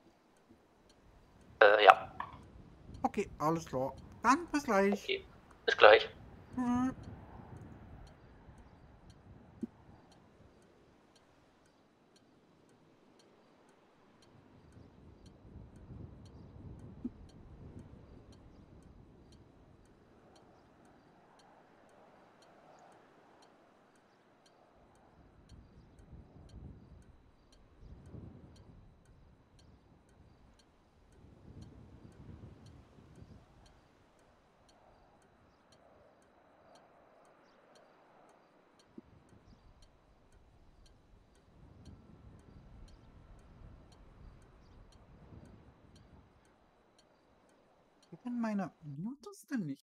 Äh, ja. Okay, alles klar. Dann bis gleich. Okay. Bis gleich. Mhm. Geht denn meine Mutus denn nicht?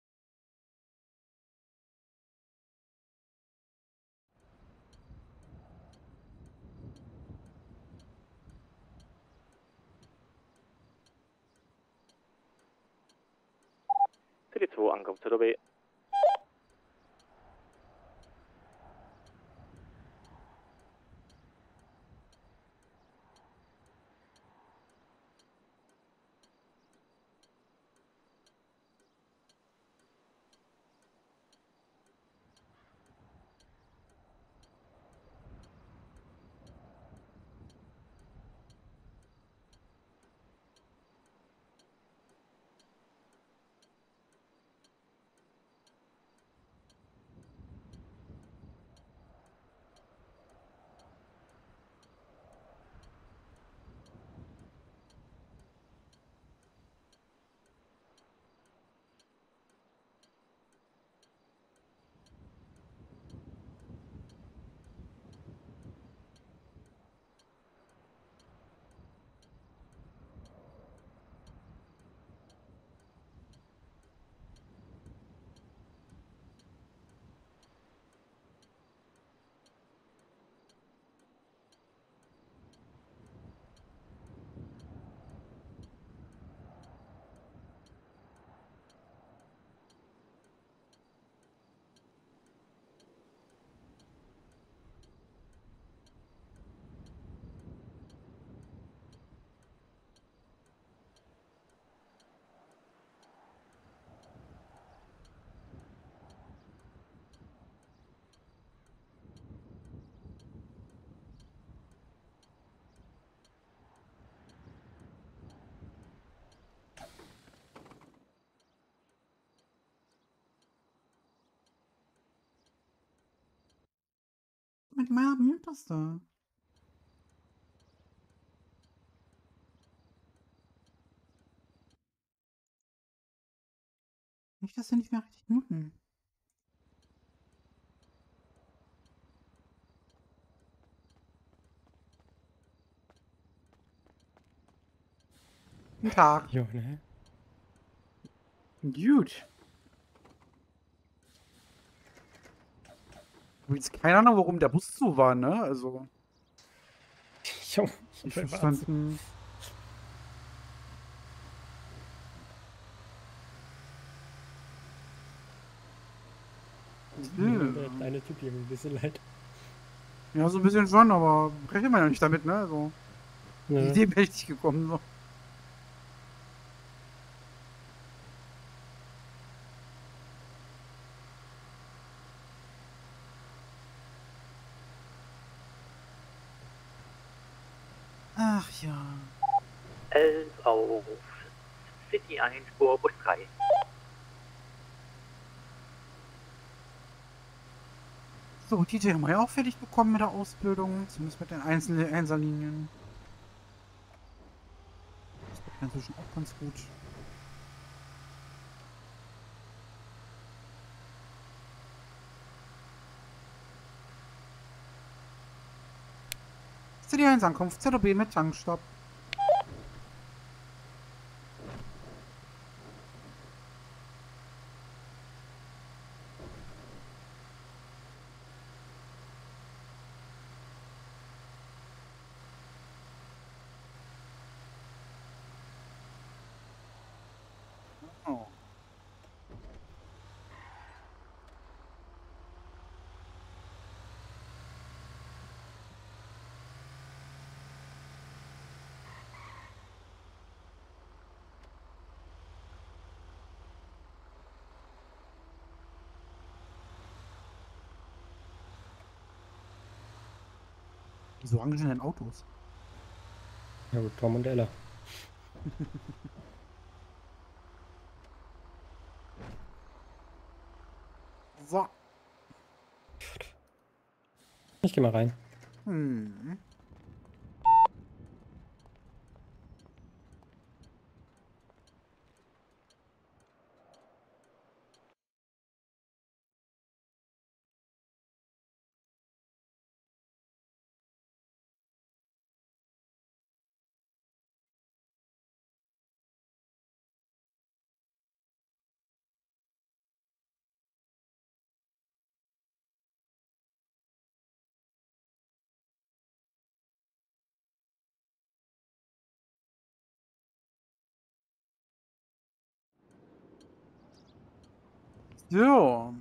City zwei, Ankunft Z O B. mit meiner Mute-Taste? Nicht, dass wir nicht mehr richtig muten. Guten Tag. Jo, ne? Gut. Übrigens keine Ahnung, warum der Bus zu war, ne? Also. Jo, Ich verstanden. Der kleine Typ hier ein bisschen leid. Ja, so ein bisschen schon, aber rechnet man ja nicht damit, ne? Also. Ja. Die Idee bin ich nicht gekommen, so. Ach ja. elf auf City eins, Spur Bus drei. So, die haben wir ja auch fertig bekommen mit der Ausbildung, zumindest mit den einzelnen Einserlinien. Das geht inzwischen auch ganz gut. City eins Ankunft, Z O B mit Tankstopp. Oh. Wieso engagieren denn Autos? Ja gut, Tom und Ella. So. Ich geh mal rein. Hm. So.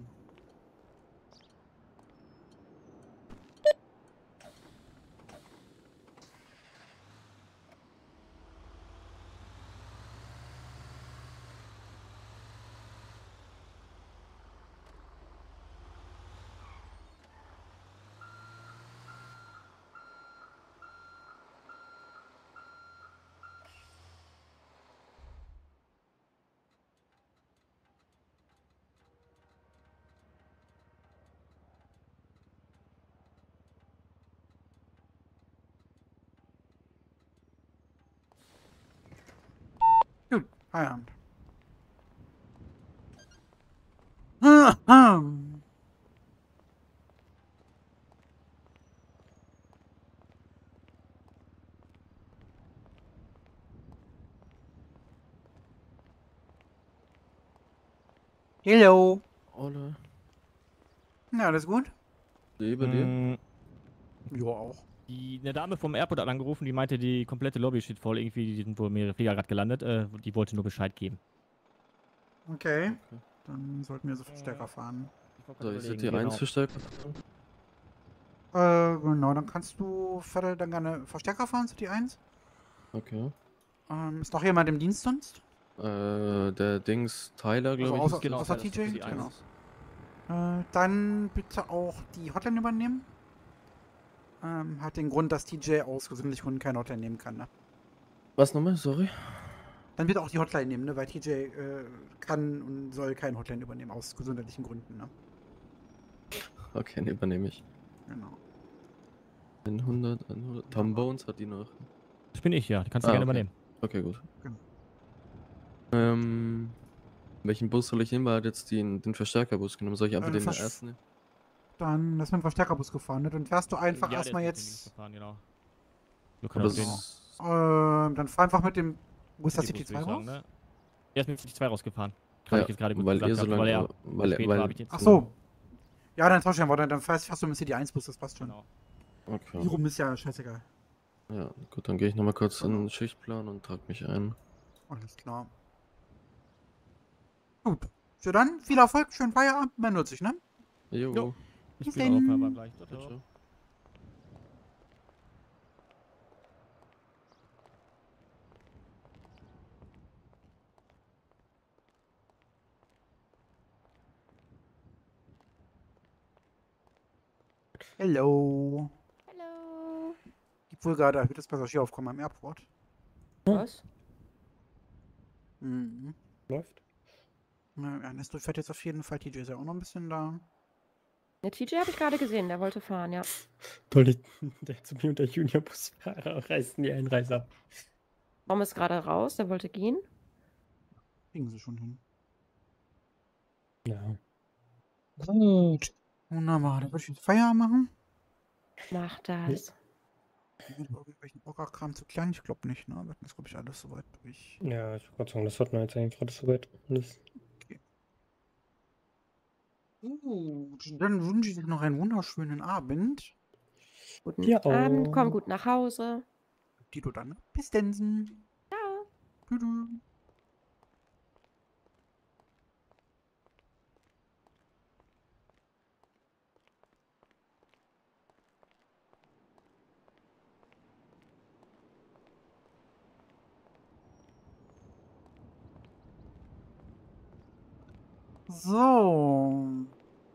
Gut, Feierabend. Hello. Ole. Na, alles gut? Lebe dir. Mm, Ja, auch. Die, eine Dame vom Airport hat angerufen, die meinte, die komplette Lobby steht voll. Irgendwie die sind wohl mehrere Flieger gerade gelandet. Äh, die wollte nur Bescheid geben. Okay. Dann sollten wir so Verstärker fahren. Soll ich überlegen, die eins genau. verstärken? Äh, genau, dann kannst du Vettel dann gerne Verstärker fahren, City eins. Okay. Ähm, ist noch jemand im Dienst sonst? Äh, der Dings Tyler, glaube Also ich. außer, ist außer das. T J? die Genau. eins. Äh, dann bitte auch die Hotline übernehmen. Ähm, hat den Grund, dass T J aus gesundheitlichen Gründen keine Hotline nehmen kann, ne? Was nochmal? Sorry. Dann bitte auch die Hotline nehmen, ne? Weil T J äh, kann und soll keine Hotline übernehmen, aus gesundheitlichen Gründen, ne? Okay, ne, übernehme ich. Genau. hundert, hundert. Tom Bones hat die noch. Das bin ich, ja. Die kannst du Ah, gerne okay. übernehmen. Okay, gut. Genau. Ähm, welchen Bus soll ich nehmen? Weil er hat jetzt den, den Verstärkerbus genommen. Soll ich einfach Äh, den Versch- ersten nehmen? Dann ist mit dem Verstärkerbus gefahren, ne? Dann fährst du einfach ja, erstmal der ist mit dem Dings jetzt. gefahren, genau. Du Aber kannst das den Ähm, dann fahr einfach mit dem. Wo ist das City City Bus, zwei würde ich raus? sagen, ne? Er ist mit City zwei rausgefahren. Kann ja, ich jetzt gerade gut weil gesagt ihr so haben, lange, weil er weil, spät weil, war, hab ich jetzt Ach so. Ja, dann tauschen wir, dann fährst, fährst du mit dem City eins Bus, das passt schon. Genau. okay. Hier rum ist ja scheißegal. Ja, gut, dann gehe ich nochmal kurz in Genau. den Schichtplan und trage mich ein. Alles klar. Gut. So, dann viel Erfolg, schönen Feierabend, man nutzt sich, ne? Jo. Jo. Ich Bis bin auch denn. mal gleich. Ciao, Ciao, ciao. ciao. Hello. Hallo. Gibt wohl gerade erhöhtes Passagieraufkommen am Airport. Was? Mhm. Läuft. Na, Ernesto fährt jetzt auf jeden Fall. T J ist ja auch noch ein bisschen da. Der T J habe ich gerade gesehen, der wollte fahren, ja. Toll, die- der zu mir und der Juniorbusfahrer reißen die Einreise ab. Tom ist gerade raus, der wollte gehen. Kriegen sie schon hin. Ja. Gut. Wunderbar, dann würde ich jetzt Feierabend machen. Mach das. Mit irgendwelchen Orga-Kram zu klein? Ich glaube nicht, ne? Wir hatten das, glaube ich, alles soweit durch. Ja, ich wollte gerade sagen, das hatten wir jetzt eigentlich gerade so weit. Alles. Gut, dann wünsche ich dir noch einen wunderschönen Abend. Guten Ja, Abend, oh. komm gut nach Hause. Dito dann. Bis denn. Ciao. Tschüss. So.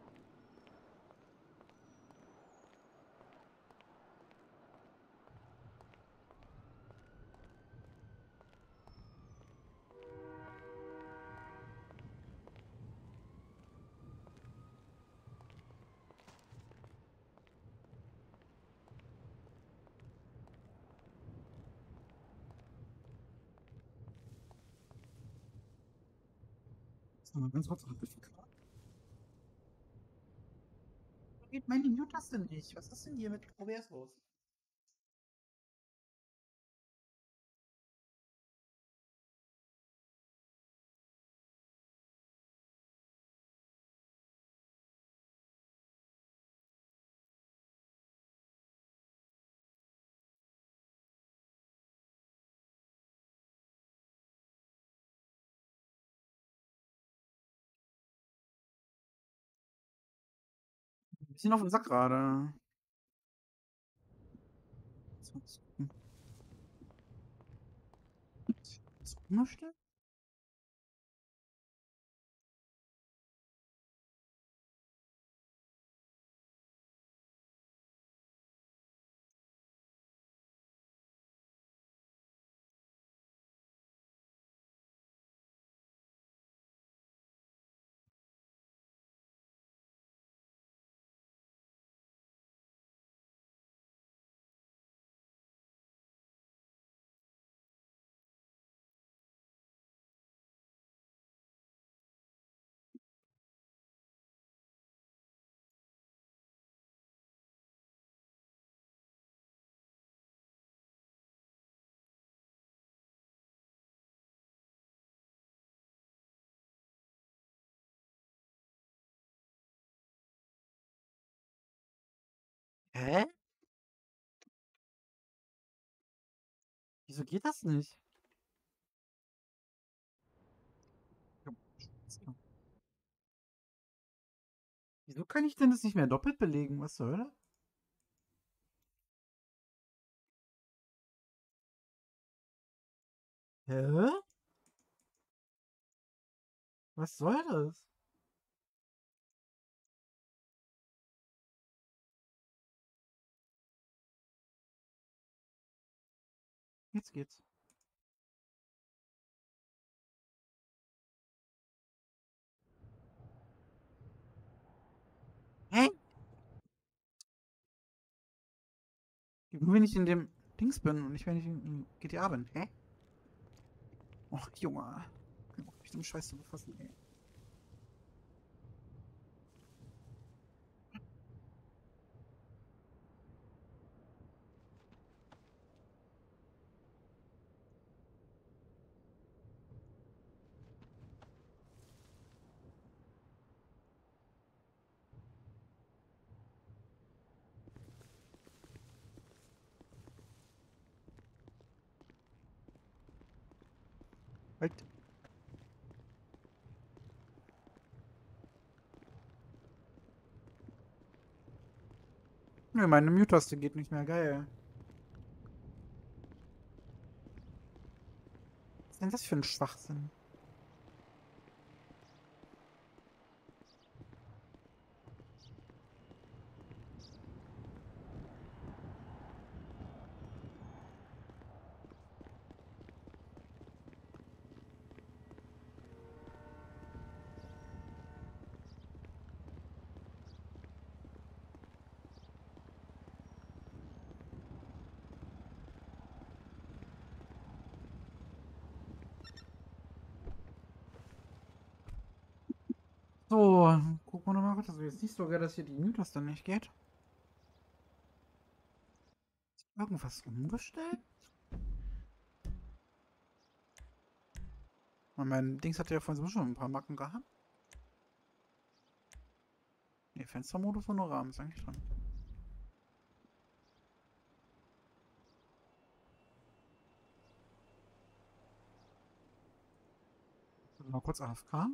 So, mal ganz kurz noch ein bisschen klar. Wo geht meine Mute-Taste nicht? Was ist denn hier mit O B S los? Ein bisschen auf den Sack gerade. So, was gucken. Was möchte? Hä? Wieso geht das nicht? Wieso kann ich denn das nicht mehr doppelt belegen? Was zur Hölle? Hä? Was soll das? Jetzt geht's. Hä? Nur wenn ich in dem Dings bin und nicht wenn ich in G T A bin. Hä? Och, Junge. Ich hab mich mit dem Scheiß zu befassen, ey. Halt. Nö, meine Mute-Taste geht nicht mehr. Geil. Was ist denn das für ein Schwachsinn? So, gucken wir nochmal kurz. Also jetzt nicht sogar, dass hier die Mute-Taste nicht geht. Ist irgendwas umgestellt? Mein Dings hatte ja vorhin sowieso schon ein paar Macken gehabt. Ne, Fenstermodus und nur Rahmen ist eigentlich dran. Mal kurz A F K.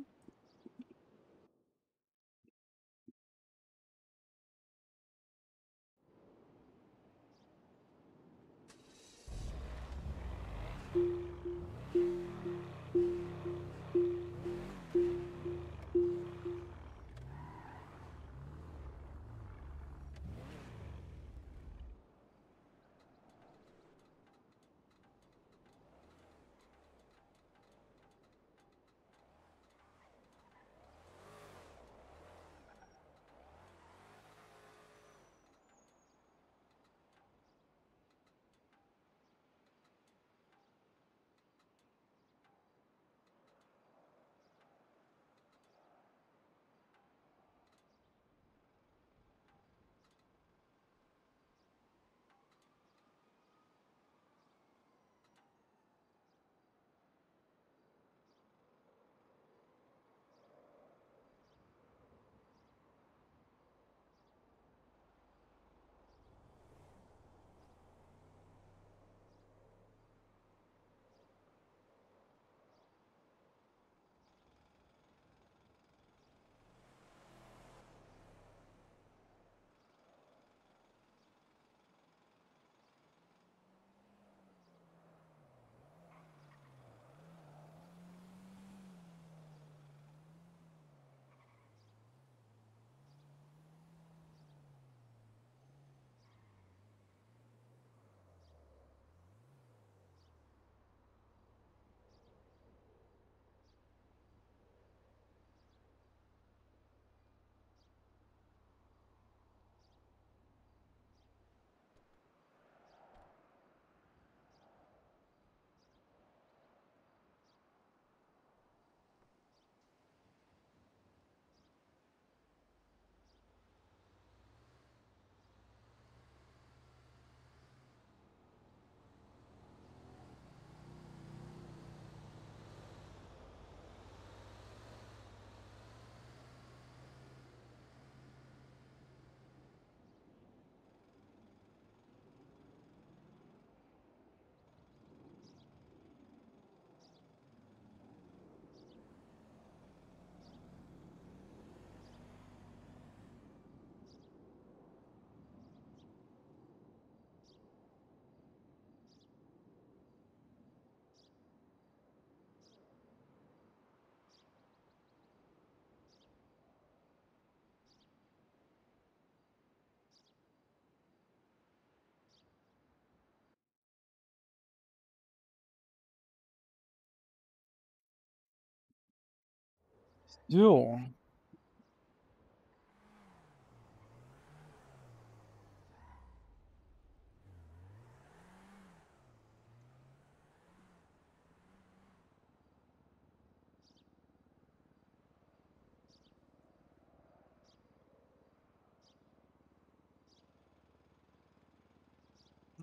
So.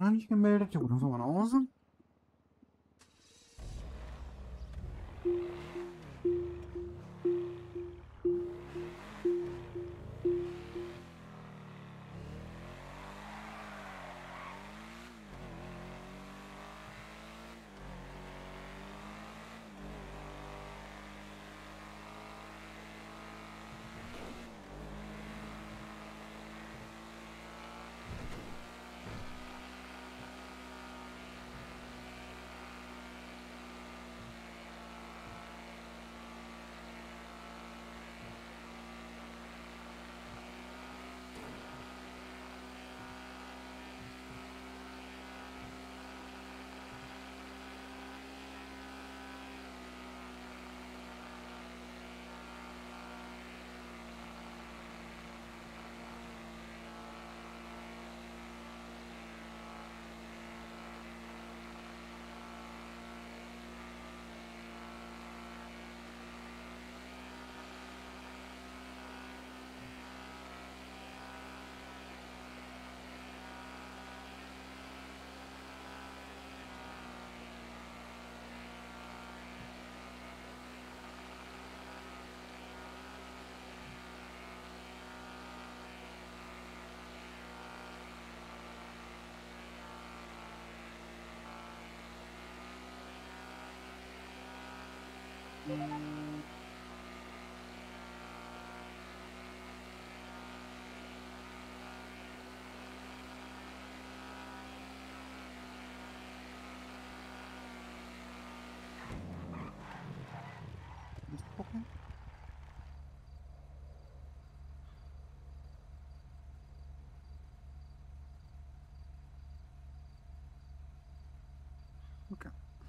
Noch nicht gemeldet. Ja gut, dann fahren wir nach Hause. Muss gucken. Okay.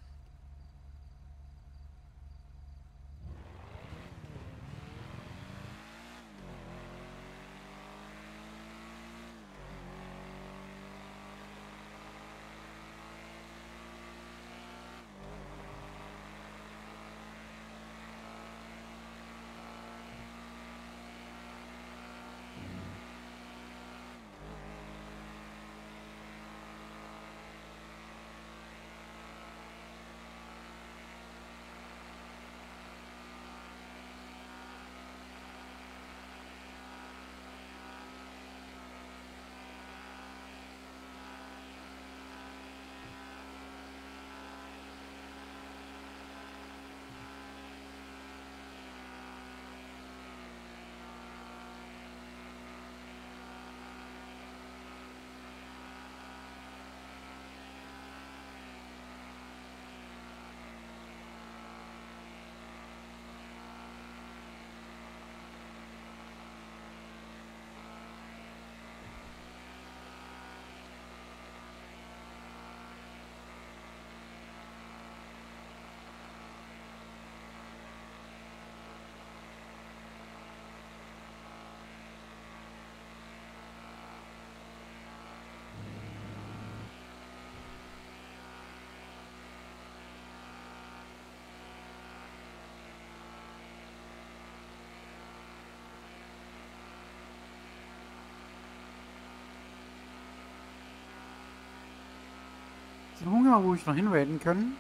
Hunger, wo ich noch hinraiden können.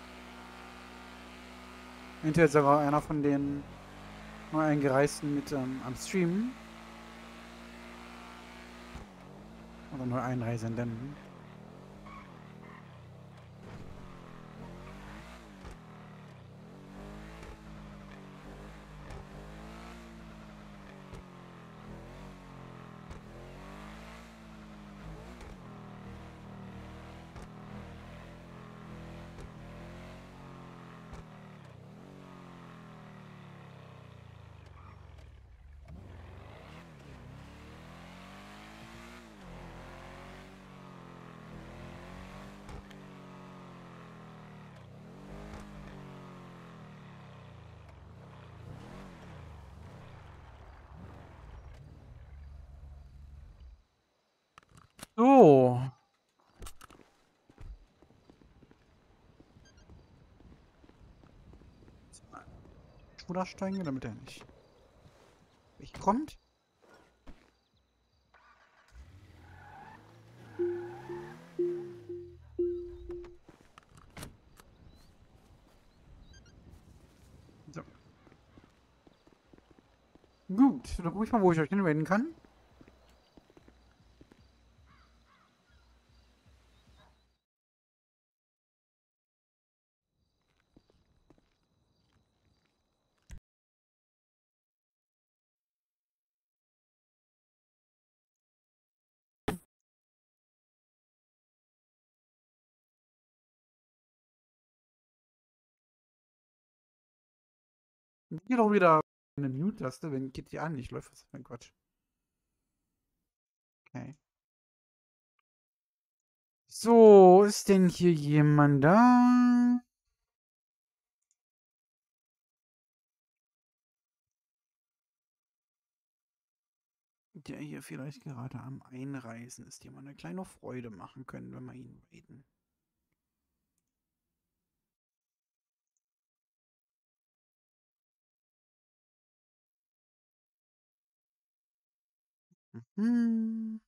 Hinterher ist sogar einer von den neu eingereisten mit ähm, am Stream. Oder neu Einreisenden. So. Oder steigen, damit er nicht wegkommt. So, dann guck ich mal, wo ich euch hinwenden kann. Hier doch wieder eine Mute-Taste, wenn geht die an, nicht läuft was für ein Quatsch. Okay. So, ist denn hier jemand da? Der hier vielleicht gerade am Einreisen ist, dem man eine kleine Freude machen können, wenn wir ihn reden. Mhm.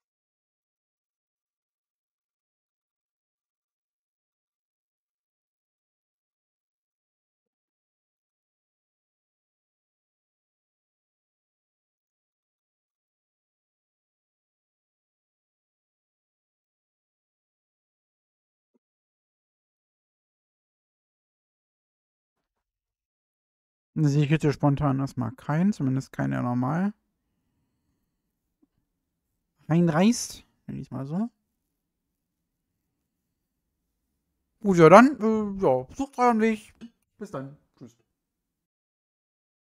Sehe ich jetzt spontan erstmal keinen, zumindest keiner normal. Einreist, nenne ich mal so. Gut, ja dann, äh, ja, sucht euren Weg. Bis dann.